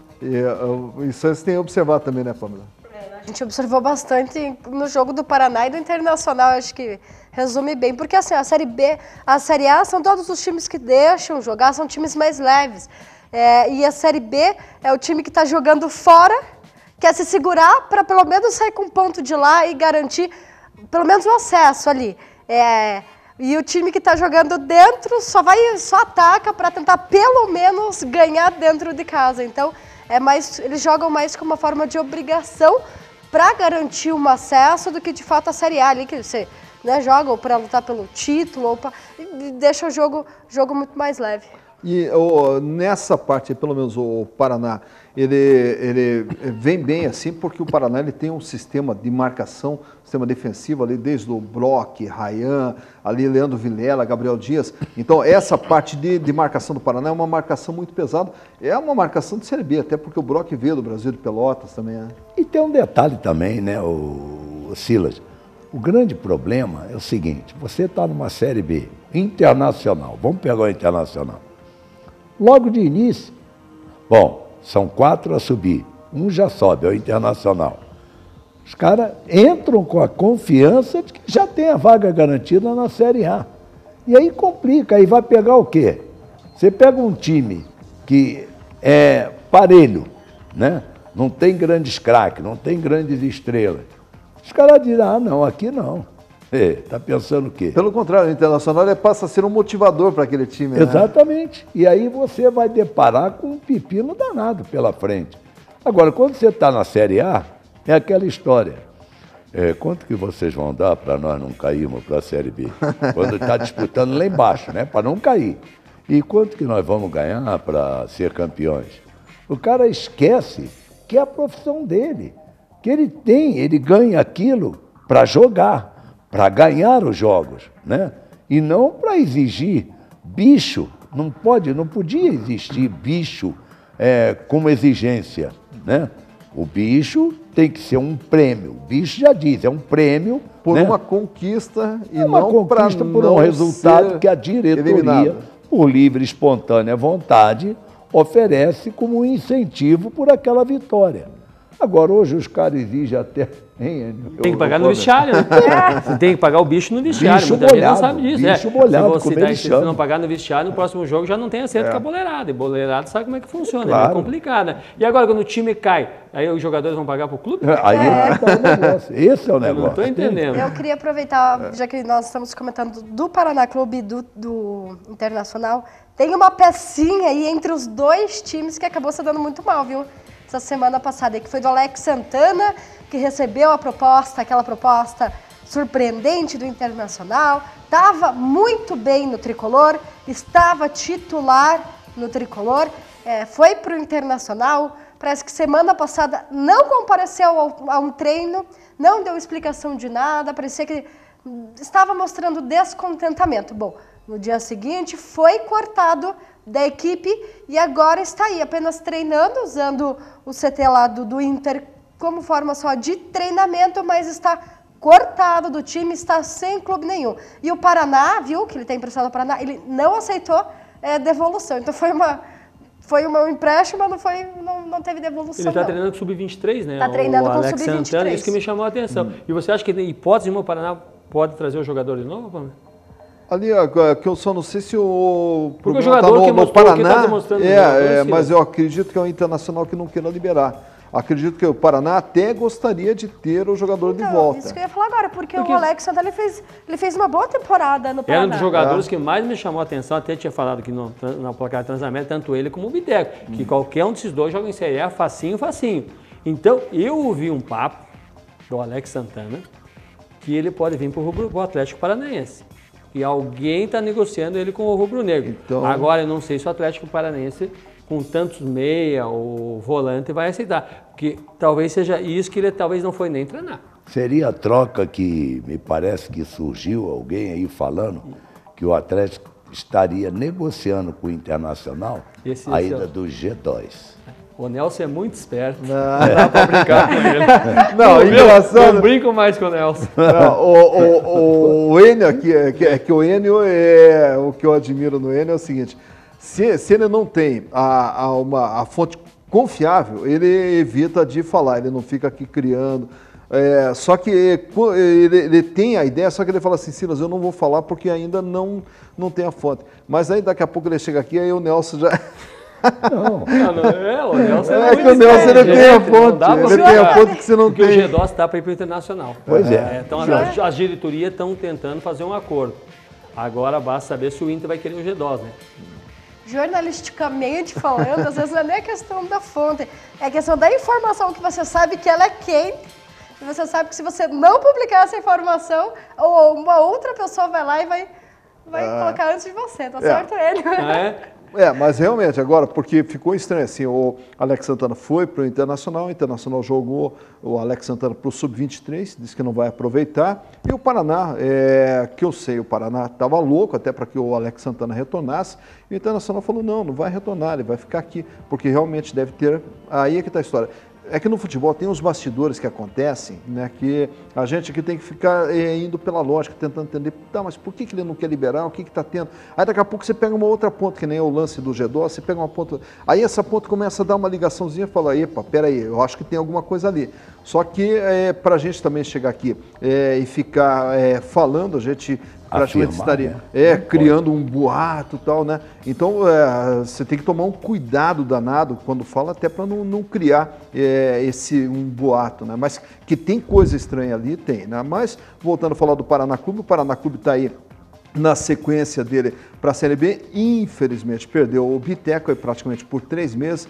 E, isso você tem observado também, né, Pamela? A gente observou bastante no jogo do Paraná e do Internacional, acho que resume bem, porque assim, a Série B, a Série A são todos os times que deixam jogar, são times mais leves, é, e a Série B é o time que está jogando fora, quer se segurar para pelo menos sair com um ponto de lá e garantir pelo menos o acesso ali, é, e o time que está jogando dentro só vai, só ataca para tentar pelo menos ganhar dentro de casa, então é mais, eles jogam mais como uma forma de obrigação para garantir um acesso do que de fato a Série A ali, que você, né, joga para lutar pelo título, ou pra, deixa o jogo, jogo muito mais leve. E oh, nessa parte, pelo menos o Paraná, ele, ele vem bem assim, porque o Paraná ele tem um sistema de marcação, sistema defensivo ali, desde o Brock, Rayan, ali Leandro Vilela, Gabriel Dias. Então essa parte de, de marcação do Paraná é uma marcação muito pesada, é uma marcação de Série B, até porque o Brock veio do Brasil de Pelotas também, né? E tem um detalhe também, né, o, o Silas, o grande problema é o seguinte, você está numa Série B, Internacional, vamos pegar o Internacional. Logo de início, bom, são quatro a subir, um já sobe, é o Internacional. Os caras entram com a confiança de que já tem a vaga garantida na Série A. E aí complica, aí vai pegar o quê? Você pega um time que é parelho, né? Não tem grandes craques, não tem grandes estrelas. Os caras dirão, ah, não, aqui não. Está pensando o quê? Pelo contrário, o Internacional ele passa a ser um motivador para aquele time. Exatamente. Né? E aí você vai deparar com um pepino danado pela frente. Agora, quando você está na Série A, é aquela história. É, quanto que vocês vão dar para nós não cairmos para a Série B? Quando está disputando lá embaixo, né? Para não cair. E quanto que nós vamos ganhar para ser campeões? O cara esquece que é a profissão dele. Que ele tem, ele ganha aquilo para jogar. Para ganhar os jogos, né? E não para exigir bicho. Não pode, não podia existir bicho é, como exigência, né? O bicho tem que ser um prêmio. O bicho já diz, é um prêmio por, né, uma conquista e é uma não conquista por um resultado que a diretoria, eliminado, por livre e espontânea vontade, oferece como um incentivo por aquela vitória. Agora, hoje os caras exigem até... Hein, tem que pagar no vestiário, né? Você tem que pagar o bicho no vestiário. Bicho Muita molhado, gente não sabe disso. Bicho é. molhado, se você, dá, se você não pagar no vestiário, no próximo jogo já não tem acerto é. com a boleirada. E boleirada sabe como é que funciona, claro. É complicado. Né? E agora, quando o time cai, aí os jogadores vão pagar para o clube? Aí é que tá o negócio. Esse é o negócio. Eu não estou entendendo. Eu queria aproveitar, já que nós estamos comentando do Paraná Clube e do, do Internacional, tem uma pecinha aí entre os dois times que acabou se dando muito mal, viu? Essa semana passada, que foi do Alex Santana, que recebeu a proposta, aquela proposta surpreendente do Internacional, estava muito bem no Tricolor, estava titular no Tricolor, é, foi para o Internacional, parece que semana passada não compareceu ao, a um treino, não deu explicação de nada, parecia que estava mostrando descontentamento. Bom, no dia seguinte foi cortado da equipe e agora está aí apenas treinando, usando o C T lá do, do Inter como forma só de treinamento, mas está cortado do time, está sem clube nenhum. E o Paraná, viu que ele tem emprestado ao Paraná, ele não aceitou é, devolução. Então foi uma... Foi um empréstimo, mas não, foi, não, não teve devolução. Ele está treinando com o sub vinte e três, né? Está treinando o com o Alex sub vinte e três. Santana, isso que me chamou a atenção. Hum. E você acha que tem hipótese de o Paraná pode trazer o jogador de novo, Pamela? Ali, que eu só não sei se o Porque o jogador tá no, que mostrou, no Paraná, que tá demonstrando é, é, mas eu acredito que é o Internacional que não queira liberar. Acredito que o Paraná até gostaria de ter o jogador então, de volta. Isso que eu ia falar agora, porque, porque... o Alex Santana ele fez, ele fez uma boa temporada no Paraná. Era um dos jogadores é. que mais me chamou a atenção, até tinha falado aqui no, na placar Transamérica, tanto ele como o Biteco, hum. que qualquer um desses dois joga em Série A facinho, facinho. Então, eu ouvi um papo do Alex Santana que ele pode vir para o Atlético Paranaense. E alguém está negociando ele com o Rubro Negro. Então... Agora, eu não sei se o Atlético Paranaense, com tantos meia ou volante, vai aceitar. Porque talvez seja isso que ele talvez não foi nem treinar. Seria a troca que me parece que surgiu alguém aí falando que o Atlético estaria negociando com o Internacional esse, a ida esse é o... do G dois. O Nelson é muito esperto. Não, não dá pra brincar com ele. Não, não engraçado. Não brinco mais com o Nelson. Não, o, o, o Enio aqui, é que, é que o Enio, é, o que eu admiro no Enio é o seguinte, se, se ele não tem a, a, uma, a fonte confiável, ele evita de falar, ele não fica aqui criando. É, só que ele, ele tem a ideia, só que ele fala assim, Silas, eu não vou falar porque ainda não, não tem a fonte. Mas aí daqui a pouco ele chega aqui, aí o Nelson já... Não, não é, o Nelson é, é que o Nelson ele tem a fonte, ele tem a fonte que você não porque tem. Porque o G dois está para ir para o Internacional. Pois é. é então as, as diretorias estão tentando fazer um acordo. Agora basta saber se o Inter vai querer o G dois, né? Jornalisticamente falando, às vezes não é nem a questão da fonte, é a questão da informação que você sabe que ela é quente. E você sabe que se você não publicar essa informação, ou uma outra pessoa vai lá e vai, vai ah. colocar antes de você, tá é. certo ele? É. É, mas realmente, agora, porque ficou estranho, assim, o Alex Santana foi para o Internacional, o Internacional jogou o Alex Santana para o sub vinte e três, disse que não vai aproveitar, e o Paraná, é, que eu sei, o Paraná estava louco até para que o Alex Santana retornasse, e o Internacional falou, não, não vai retornar, ele vai ficar aqui, porque realmente deve ter, aí é que está a história. É que no futebol tem os bastidores que acontecem, né, que a gente aqui tem que ficar é, indo pela lógica, tentando entender, tá, mas por que, que ele não quer liberar, o que está tendo? Aí daqui a pouco você pega uma outra ponta, que nem o lance do G dois, você pega uma ponta, aí essa ponta começa a dar uma ligaçãozinha e fala, epa, peraí, eu acho que tem alguma coisa ali. Só que é, para a gente também chegar aqui é, e ficar é, falando, a gente praticamente Afirmar, estaria né? é, criando um boato e tal, né? Então é, você tem que tomar um cuidado danado quando fala, até para não, não criar é, esse um boato, né? Mas que tem coisa estranha ali, tem, né? Mas voltando a falar do Paraná Clube, o Paraná Clube está aí na sequência dele para a Série B, infelizmente perdeu o Biteco aí praticamente por três meses,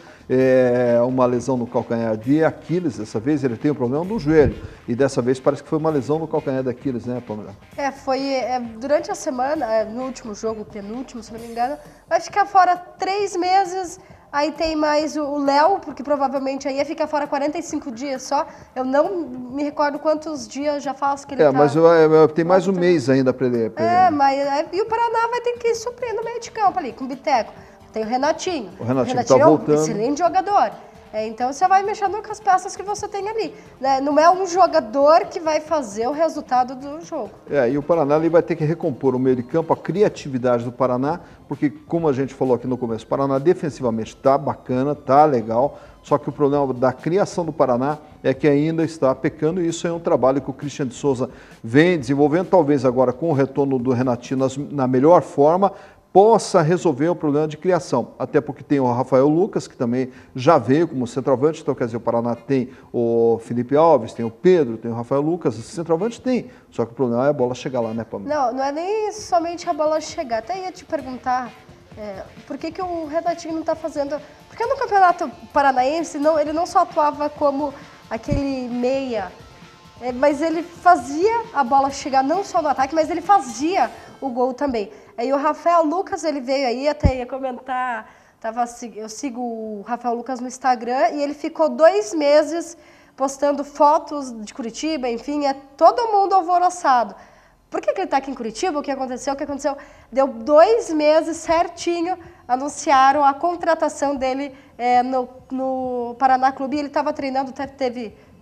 é, uma lesão no calcanhar de Aquiles, dessa vez ele tem um problema no joelho, e dessa vez parece que foi uma lesão no calcanhar de Aquiles, né, Pamela? É, foi é, durante a semana, é, no último jogo, penúltimo, se não me engano, vai ficar fora três meses. Aí tem mais o Léo, porque provavelmente aí ia ficar fora quarenta e cinco dias só. Eu não me recordo quantos dias já faz que ele é, tá... É, mas eu, eu, tem mais um mês ainda para ele. Pra é, ele. mas é, e o Paraná vai ter que suprir no meio de campo ali, com o Biteco. Tem o Renatinho. O Renatinho está voltando. É um excelente jogador. É, então você vai mexendo com as peças que você tem ali. Né? Não é um jogador que vai fazer o resultado do jogo. É, e o Paraná ali vai ter que recompor o meio de campo, a criatividade do Paraná, porque como a gente falou aqui no começo, o Paraná defensivamente está bacana, está legal, só que o problema da criação do Paraná é que ainda está pecando, e isso é um trabalho que o Christian de Souza vem desenvolvendo, talvez agora com o retorno do Renatinho nas, na melhor forma, possa resolver o problema de criação, até porque tem o Rafael Lucas, que também já veio como centroavante, então quer dizer, o Paraná tem o Felipe Alves, tem o Pedro, tem o Rafael Lucas, esse centroavante tem, só que o problema é a bola chegar lá, né, Pamela? Não, não é nem somente a bola chegar, até ia te perguntar, é, por que, que o Renatinho não está fazendo, porque no Campeonato Paranaense não, ele não só atuava como aquele meia, é, mas ele fazia a bola chegar não só no ataque, mas ele fazia o gol também. Aí o Rafael Lucas, ele veio aí, até ia comentar, tava, eu sigo o Rafael Lucas no Instagram, e ele ficou dois meses postando fotos de Curitiba, enfim, é todo mundo alvoroçado. Por que, que ele está aqui em Curitiba? O que aconteceu? O que aconteceu? Deu dois meses certinho, anunciaram a contratação dele é, no, no Paraná Clube, e ele estava treinando, até teve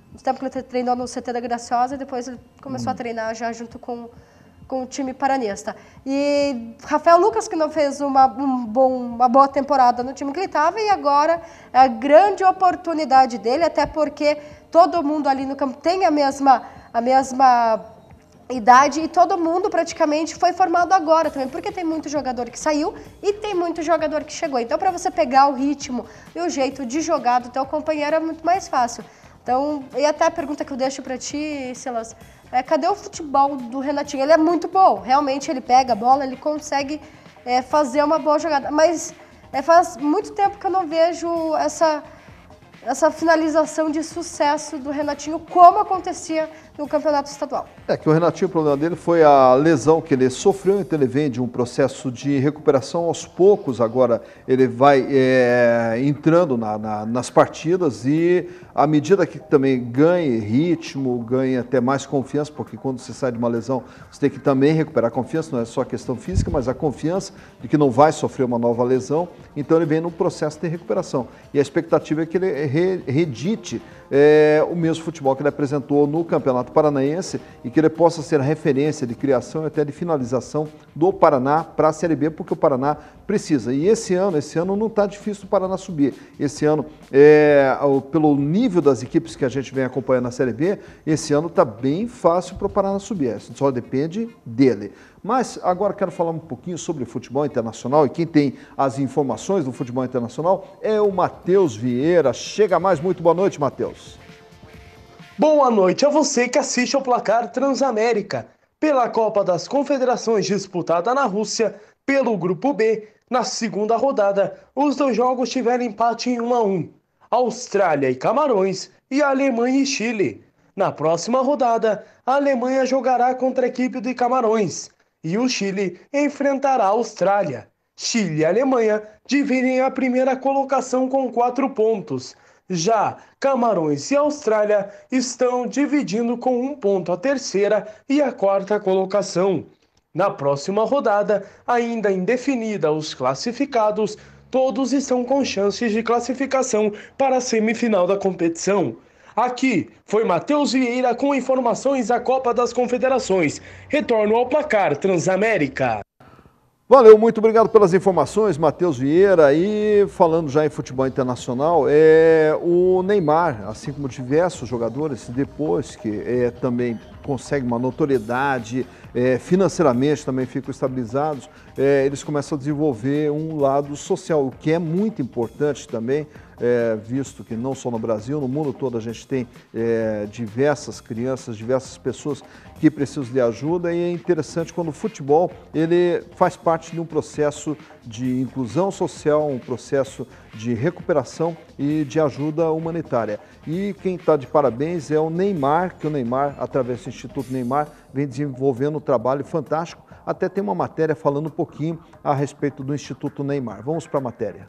no tempo que ele treinou no C T da Graciosa, e depois ele começou hum. a treinar já junto com, com o time paranista. E Rafael Lucas, que não fez uma, um bom, uma boa temporada no time que ele estava, e agora é a grande oportunidade dele, até porque todo mundo ali no campo tem a mesma, a mesma idade, e todo mundo praticamente foi formado agora também, porque tem muito jogador que saiu e tem muito jogador que chegou. Então, para você pegar o ritmo e o jeito de jogar do teu companheiro é muito mais fácil. Então, e até a pergunta que eu deixo para ti, Silas, é, cadê o futebol do Renatinho? Ele é muito bom, realmente ele pega a bola, ele consegue é, fazer uma boa jogada, mas é, faz muito tempo que eu não vejo essa, essa finalização de sucesso do Renatinho como acontecia no campeonato estadual. É que o Renatinho, o problema dele foi a lesão que ele sofreu, então ele vem de um processo de recuperação aos poucos, agora ele vai é, entrando na, na, nas partidas, e à medida que também ganha ritmo, ganha até mais confiança, porque quando você sai de uma lesão, você tem que também recuperar a confiança, não é só a questão física, mas a confiança de que não vai sofrer uma nova lesão, então ele vem num processo de recuperação. E a expectativa é que ele re, redite é, o mesmo futebol que ele apresentou no Campeonato Paranaense, e que ele possa ser a referência de criação e até de finalização do Paraná para a Série B, porque o Paraná precisa. E esse ano, esse ano não está difícil do Paraná subir. Esse ano, é, pelo nível das equipes que a gente vem acompanhando na Série B, esse ano está bem fácil para o Paraná subir. Só depende dele. Mas agora quero falar um pouquinho sobre futebol internacional, e quem tem as informações do futebol internacional é o Matheus Vieira. Chega mais, muito boa noite, Matheus. Boa noite a você que assiste ao Placar Transamérica. Pela Copa das Confederações disputada na Rússia, pelo Grupo B, na segunda rodada, os dois jogos tiveram empate em um a um. Austrália e Camarões e Alemanha e Chile. Na próxima rodada, a Alemanha jogará contra a equipe de Camarões e o Chile enfrentará a Austrália. Chile e Alemanha dividem a primeira colocação com quatro pontos. Já Camarões e Austrália estão dividindo com um ponto a terceira e a quarta colocação. Na próxima rodada, ainda indefinida os classificados, todos estão com chances de classificação para a semifinal da competição. Aqui foi Matheus Vieira com informações da Copa das Confederações. Retorno ao Placar Transamérica. Valeu, muito obrigado pelas informações, Matheus Vieira. E falando já em futebol internacional, é, o Neymar, assim como diversos jogadores, depois que é, também consegue uma notoriedade, é, financeiramente também ficam estabilizados, é, eles começam a desenvolver um lado social, o que é muito importante também, é, visto que não só no Brasil, no mundo todo a gente tem é, diversas crianças, diversas pessoas que precisam de ajuda, e é interessante quando o futebol ele faz parte de um processo de inclusão social, um processo de recuperação e de ajuda humanitária. E quem está de parabéns é o Neymar, que o Neymar, através do Instituto Neymar, vem desenvolvendo um trabalho fantástico. Até tem uma matéria falando um pouquinho a respeito do Instituto Neymar. Vamos para a matéria.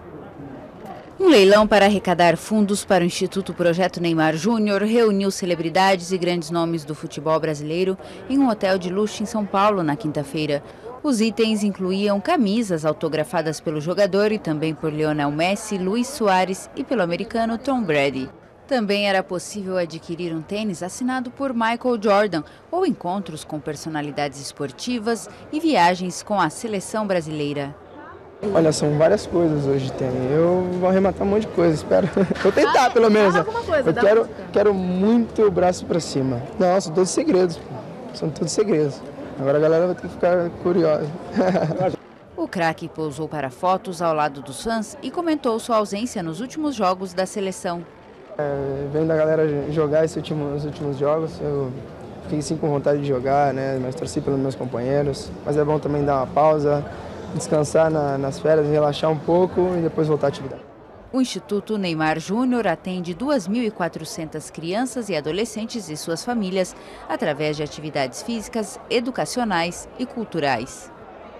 Um leilão para arrecadar fundos para o Instituto Projeto Neymar Júnior reuniu celebridades e grandes nomes do futebol brasileiro em um hotel de luxo em São Paulo na quinta-feira. Os itens incluíam camisas autografadas pelo jogador e também por Lionel Messi, Luis Suárez e pelo americano Tom Brady. Também era possível adquirir um tênis assinado por Michael Jordan ou encontros com personalidades esportivas e viagens com a seleção brasileira. Olha, são várias coisas hoje tem. Eu vou arrematar um monte de coisa, espero. Vou tentar, ah, pelo menos. Coisa, eu quero, quero muito o braço pra cima. Não, são todos segredos. São todos segredos. Agora a galera vai ter que ficar curiosa. O craque pousou para fotos ao lado dos fãs e comentou sua ausência nos últimos jogos da seleção. É, vendo a galera jogar esses últimos, últimos jogos, eu fiquei sim com vontade de jogar, né? Mas torci pelos meus companheiros. Mas é bom também dar uma pausa, descansar na, nas férias, relaxar um pouco e depois voltar à atividade. O Instituto Neymar Júnior atende duas mil e quatrocentas crianças e adolescentes e suas famílias através de atividades físicas, educacionais e culturais.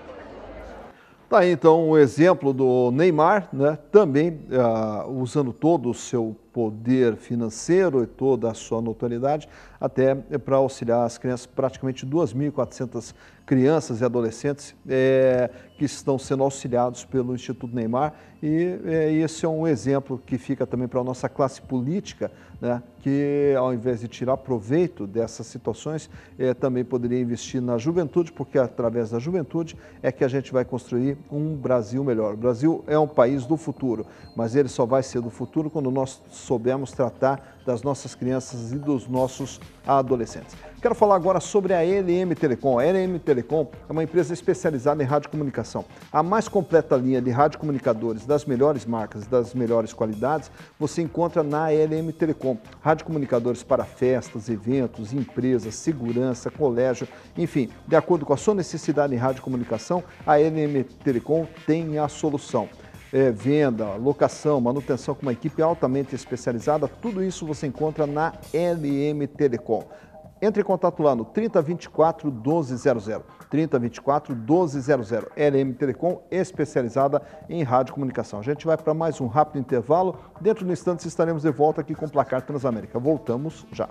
Tá aí então o exemplo do Neymar, né? Também uh, usando todo o seu poder financeiro e toda a sua notoriedade, até para auxiliar as crianças, praticamente duas mil e quatrocentas crianças e adolescentes é, que estão sendo auxiliados pelo Instituto Neymar, e é, esse é um exemplo que fica também para a nossa classe política, né, que ao invés de tirar proveito dessas situações, é, também poderia investir na juventude, porque através da juventude é que a gente vai construir um Brasil melhor. O Brasil é um país do futuro, mas ele só vai ser do futuro quando nós soubermos tratar das nossas crianças e dos nossos adolescentes. Quero falar agora sobre a L M Telecom. A L M Telecom é uma empresa especializada em radiocomunicação. A mais completa linha de radiocomunicadores das melhores marcas e das melhores qualidades você encontra na L M Telecom. Radiocomunicadores para festas, eventos, empresas, segurança, colégio, enfim, de acordo com a sua necessidade em radiocomunicação, a L M Telecom tem a solução. É, venda, locação, manutenção com uma equipe altamente especializada, tudo isso você encontra na L M Telecom. Entre em contato lá no trinta, vinte e quatro, doze zero zero. trinta, vinte e quatro, doze zero zero. L M Telecom, especializada em radiocomunicação. A gente vai para mais um rápido intervalo. Dentro de instantes estaremos de volta aqui com o Placar Transamérica. Voltamos já.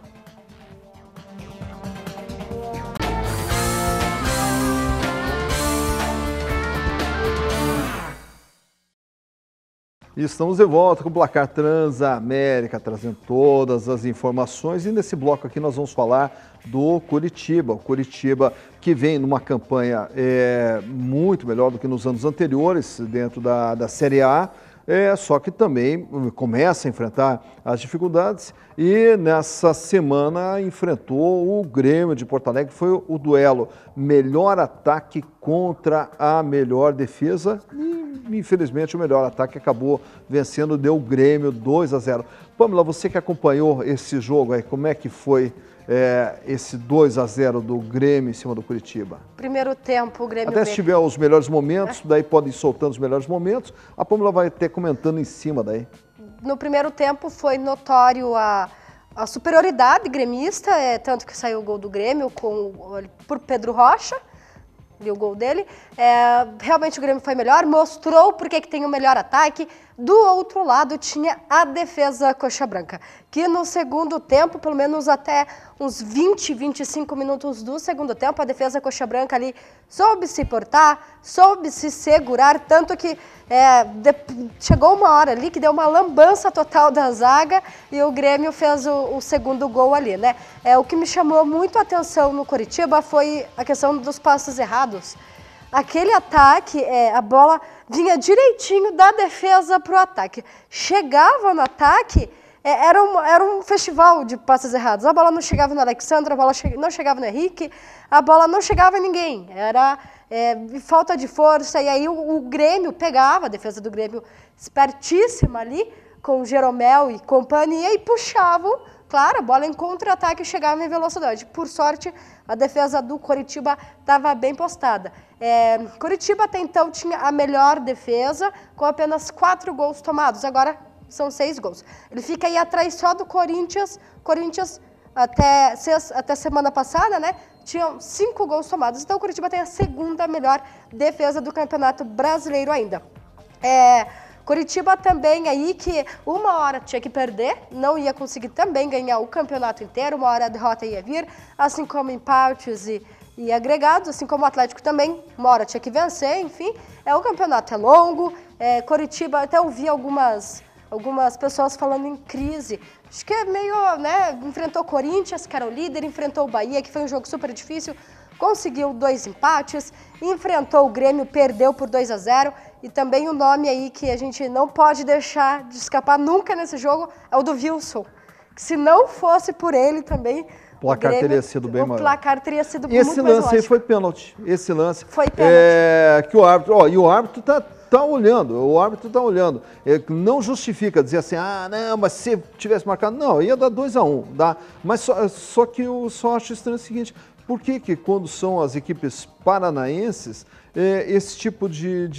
E estamos de volta com o Placar Transamérica, trazendo todas as informações. E nesse bloco aqui nós vamos falar do Curitiba. O Curitiba que vem numa campanha é, muito melhor do que nos anos anteriores, dentro da, da Série A. É, só que também começa a enfrentar as dificuldades e nessa semana enfrentou o Grêmio de Porto Alegre. Foi o duelo melhor ataque contra a melhor defesa e infelizmente o melhor ataque acabou vencendo, deu o Grêmio dois a zero. Pamela, você que acompanhou esse jogo aí, como é que foi é, esse dois a zero do Grêmio em cima do Curitiba? Primeiro tempo, o Grêmio... Até se tiver os melhores momentos, daí podem ir soltando os melhores momentos, a Pamela vai até comentando em cima daí. No primeiro tempo foi notório a, a superioridade gremista, é, tanto que saiu o gol do Grêmio com, por Pedro Rocha, viu o gol dele. É, realmente o Grêmio foi melhor, mostrou porque que tem o melhor ataque. Do outro lado tinha a defesa coxa branca, que no segundo tempo, pelo menos até uns vinte, vinte e cinco minutos do segundo tempo, a defesa coxa branca ali soube se portar, soube se segurar, tanto que é, de, chegou uma hora ali que deu uma lambança total da zaga e o Grêmio fez o, o segundo gol ali, né? É, o que me chamou muito a atenção no Curitiba foi a questão dos passos errados. Aquele ataque, é, a bola vinha direitinho da defesa para o ataque. Chegava no ataque, é, era, um, era um festival de passes errados. A bola não chegava no Alexandre, a bola che não chegava no Henrique, a bola não chegava em ninguém. Era é, falta de força. E aí o, o Grêmio pegava, a defesa do Grêmio espertíssima ali, com o Jeromel e companhia, e puxavam. Claro, a bola em contra-ataque chegava em velocidade. Por sorte, a defesa do Curitiba estava bem postada. É, Curitiba até então tinha a melhor defesa, com apenas quatro gols tomados. Agora são seis gols. Ele fica aí atrás só do Corinthians. Corinthians, até, até semana passada, né, tinham cinco gols tomados. Então o Curitiba tem a segunda melhor defesa do Campeonato Brasileiro ainda. É... Curitiba também aí que uma hora tinha que perder, não ia conseguir também ganhar o campeonato inteiro, uma hora a derrota ia vir, assim como empates e, e agregados, assim como o Atlético também, uma hora tinha que vencer, enfim. É, o campeonato é longo, é, Curitiba, até ouvi algumas, algumas pessoas falando em crise, acho que é meio, né, enfrentou o Corinthians, que era o líder, enfrentou o Bahia, que foi um jogo super difícil, conseguiu dois empates, enfrentou o Grêmio, perdeu por dois a zero, e também o nome aí que a gente não pode deixar de escapar nunca nesse jogo é o do Wilson, que se não fosse por ele também, o placar o Grêmio, teria sido bem maior. O placar teria sido e muito mais esse lance lógico. aí foi pênalti, esse lance foi pênalti. É, que o árbitro, ó, e o árbitro tá, tá olhando, o árbitro tá olhando, é, não justifica dizer assim, ah, não, mas se tivesse marcado, não, ia dar dois a um, dá, mas só, só que eu só acho estranho o seguinte, por que que quando são as equipes paranaenses, é, esse tipo de,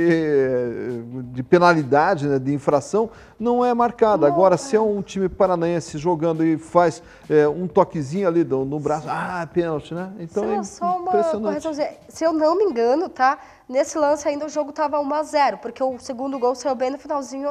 de, de penalidade, né, de infração, não é marcada? Não, agora, é. se é um time paranaense jogando e faz é, um toquezinho ali no, no braço, Sim. ah, é pênalti, né? Então é só impressionante. Uma, se eu não me engano, tá? Nesse lance ainda o jogo estava um a zero, porque o segundo gol saiu bem no finalzinho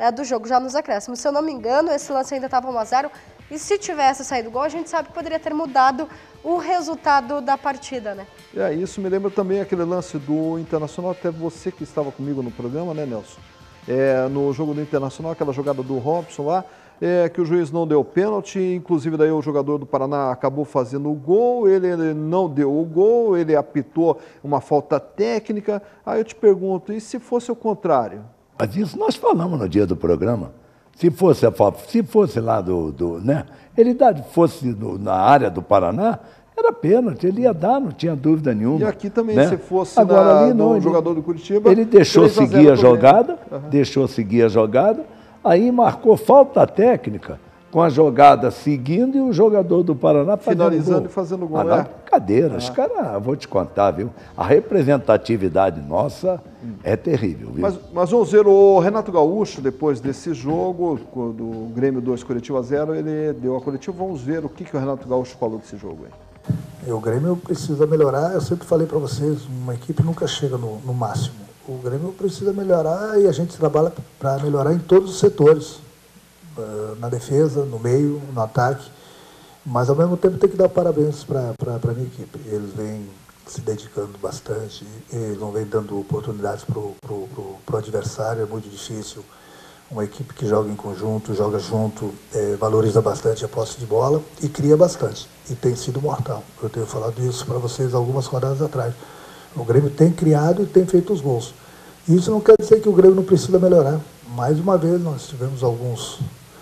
é, do jogo já nos acréscimos. Se eu não me engano, esse lance ainda estava um a zero, e se tivesse saído gol, a gente sabe que poderia ter mudado o resultado da partida, né? É, isso me lembra também aquele lance do Internacional, até você que estava comigo no programa, né, Nelson? É, no jogo do Internacional, aquela jogada do Robson lá, é, que o juiz não deu pênalti, inclusive daí o jogador do Paraná acabou fazendo o gol, ele, ele não deu o gol, ele apitou uma falta técnica. Aí eu te pergunto, e se fosse o contrário? Mas isso nós falamos no dia do programa. Se fosse, a, se fosse lá do, do né, ele fosse do, na área do Paraná, era pênalti, ele ia dar, não tinha dúvida nenhuma. E aqui também, né? Se fosse agora, na, ali, não, do ele, jogador do Curitiba... Ele deixou seguir a jogada, uhum. deixou seguir a jogada, aí marcou falta técnica, com a jogada seguindo e o jogador do Paraná finalizando gol. e fazendo gol. Ah, não, é. brincadeira, ah. os caras, vou te contar, viu? A representatividade nossa hum. é terrível, viu? Mas, mas vamos ver, o Renato Gaúcho, depois desse jogo, do Grêmio dois, Curitiba zero, ele deu a coletiva. Vamos ver o que, que o Renato Gaúcho falou desse jogo aí. O Grêmio precisa melhorar, eu sempre falei para vocês, uma equipe nunca chega no, no máximo. O Grêmio precisa melhorar e a gente trabalha para melhorar em todos os setores. Uh, na defesa, no meio, no ataque. Mas ao mesmo tempo tem que dar parabéns para a minha equipe. Eles vêm se dedicando bastante, eles não vêm dando oportunidades para o adversário, é muito difícil. Uma equipe que joga em conjunto, joga junto, é, valoriza bastante a posse de bola e cria bastante. E tem sido mortal. Eu tenho falado isso para vocês algumas rodadas atrás. O Grêmio tem criado e tem feito os gols. Isso não quer dizer que o Grêmio não precisa melhorar. Mais uma vez nós tivemos alguns,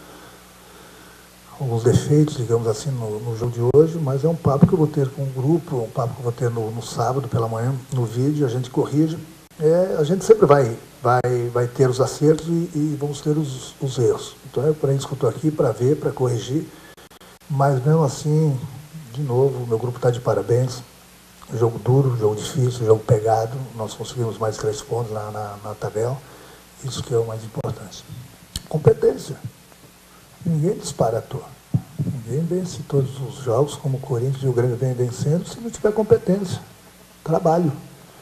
alguns defeitos, digamos assim, no, no jogo de hoje, mas é um papo que eu vou ter com o grupo, um papo que eu vou ter no, no sábado pela manhã, no vídeo, a gente corrige. É, a gente sempre vai, vai, vai ter os acertos e, e vamos ter os, os erros. Então é para isso que eu estou aqui, para ver, para corrigir. Mas mesmo assim, de novo, o meu grupo está de parabéns. Jogo duro, jogo difícil, jogo pegado. Nós conseguimos mais três pontos na, na, na tabela. Isso que é o mais importante. Competência. Ninguém dispara à toa. Ninguém vence todos os jogos, como o Corinthians e o Grêmio vem vencendo, se não tiver competência. Trabalho.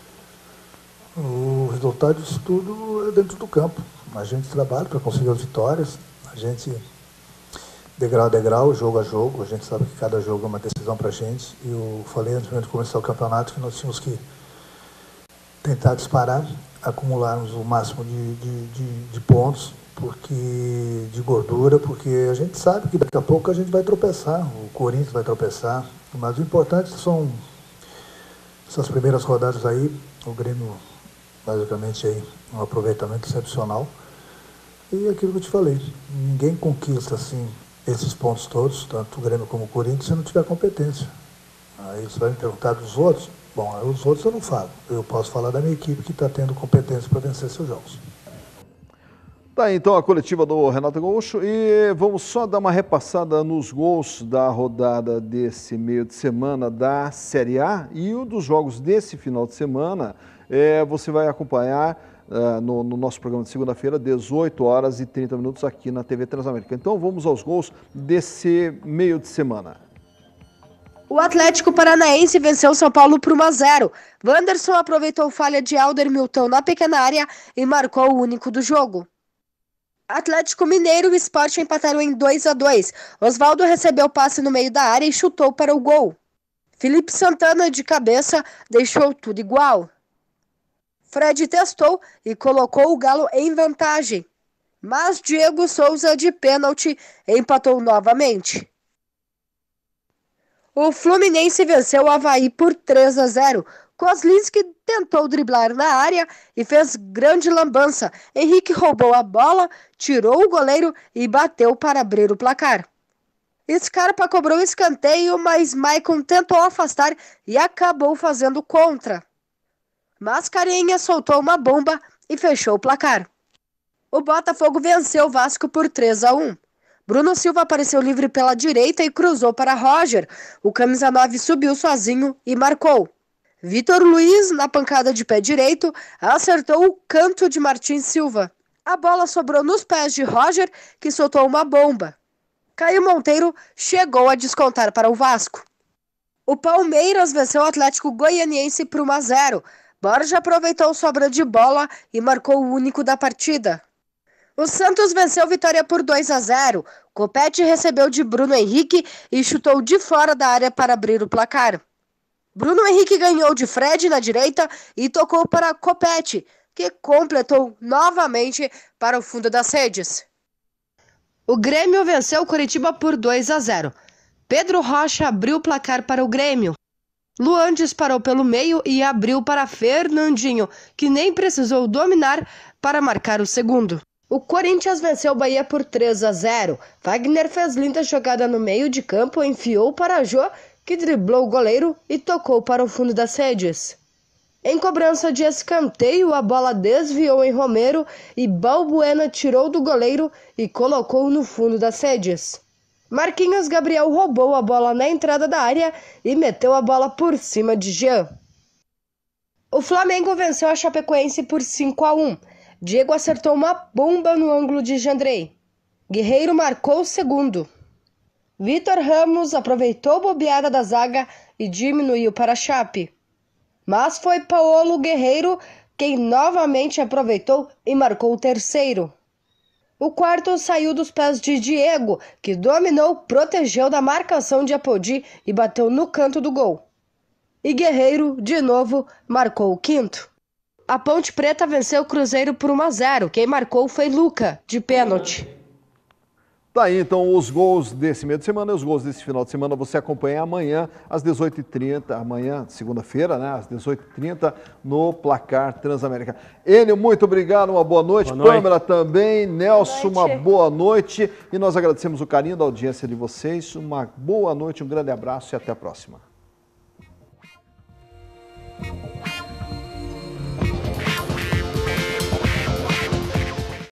O resultado disso tudo é dentro do campo. A gente trabalha para conseguir as vitórias. A gente, degrau a degrau, jogo a jogo. A gente sabe que cada jogo é uma decisão para a gente. E eu falei antes de começar o campeonato que nós tínhamos que tentar disparar, acumularmos o máximo de, de, de, de pontos, porque, de gordura, porque a gente sabe que daqui a pouco a gente vai tropeçar. O Corinthians vai tropeçar. Mas o importante são essas primeiras rodadas aí. O Grêmio, basicamente, aí, um aproveitamento excepcional. E aquilo que eu te falei, ninguém conquista assim, esses pontos todos, tanto o Grêmio como o Corinthians, se não tiver competência. Aí você vai me perguntar dos outros. Bom, os outros eu não falo. Eu posso falar da minha equipe que está tendo competência para vencer seus jogos. Tá aí, então, a coletiva do Renato Gaúcho. E vamos só dar uma repassada nos gols da rodada desse meio de semana da Série A. E um dos jogos desse final de semana, é, você vai acompanhar uh, no, no nosso programa de segunda-feira, dezoito horas e trinta minutos, aqui na T V Transamérica. Então, vamos aos gols desse meio de semana. O Atlético Paranaense venceu o São Paulo por um a zero. Wanderson aproveitou falha de Alder Milton na pequena área e marcou o único do jogo. Atlético Mineiro e Sport empataram em dois a dois. Osvaldo recebeu passe no meio da área e chutou para o gol. Felipe Santana, de cabeça, deixou tudo igual. Fred testou e colocou o Galo em vantagem. Mas Diego Souza, de pênalti, empatou novamente. O Fluminense venceu o Avaí por três a zero. Kozlinski tentou driblar na área e fez grande lambança. Henrique roubou a bola, tirou o goleiro e bateu para abrir o placar. Scarpa cobrou escanteio, mas Maicon tentou afastar e acabou fazendo contra. Mascarenhas soltou uma bomba e fechou o placar. O Botafogo venceu o Vasco por três a um. Bruno Silva apareceu livre pela direita e cruzou para Roger. O camisa nove subiu sozinho e marcou. Vitor Luiz, na pancada de pé direito, acertou o canto de Martins Silva. A bola sobrou nos pés de Roger, que soltou uma bomba. Caio Monteiro chegou a descontar para o Vasco. O Palmeiras venceu o Atlético Goianiense por um a zero. Borja aproveitou sobra de bola e marcou o único da partida. O Santos venceu Vitória por dois a zero. Copete recebeu de Bruno Henrique e chutou de fora da área para abrir o placar. Bruno Henrique ganhou de Fred na direita e tocou para Copete, que completou novamente para o fundo das redes. O Grêmio venceu o Coritiba por dois a zero. Pedro Rocha abriu o placar para o Grêmio. Luan disparou pelo meio e abriu para Fernandinho, que nem precisou dominar para marcar o segundo. O Corinthians venceu o Bahia por três a zero. Wagner fez linda jogada no meio de campo, enfiou para Jô, que driblou o goleiro e tocou para o fundo das redes. Em cobrança de escanteio, a bola desviou em Romero e Balbuena tirou do goleiro e colocou no fundo das redes. Marquinhos Gabriel roubou a bola na entrada da área e meteu a bola por cima de Jean. O Flamengo venceu a Chapecoense por cinco a um. Diego acertou uma bomba no ângulo de Jandrei. Guerreiro marcou o segundo. Vitor Ramos aproveitou a bobeada da zaga e diminuiu para a Chape. Mas foi Paulo Guerreiro quem novamente aproveitou e marcou o terceiro. O quarto saiu dos pés de Diego, que dominou, protegeu da marcação de Apodi e bateu no canto do gol. E Guerreiro, de novo, marcou o quinto. A Ponte Preta venceu o Cruzeiro por um a zero. Quem marcou foi Luca, de pênalti. Tá aí, então, os gols desse meio de semana e os gols desse final de semana você acompanha amanhã às dezoito e trinta, amanhã, segunda-feira, né, às dezoito e trinta, no Placar Transamérica. Enio, muito obrigado, uma boa noite. Boa noite. Pâmela também, Nelson, boa uma boa noite. E nós agradecemos o carinho da audiência de vocês. Uma boa noite, um grande abraço e até a próxima.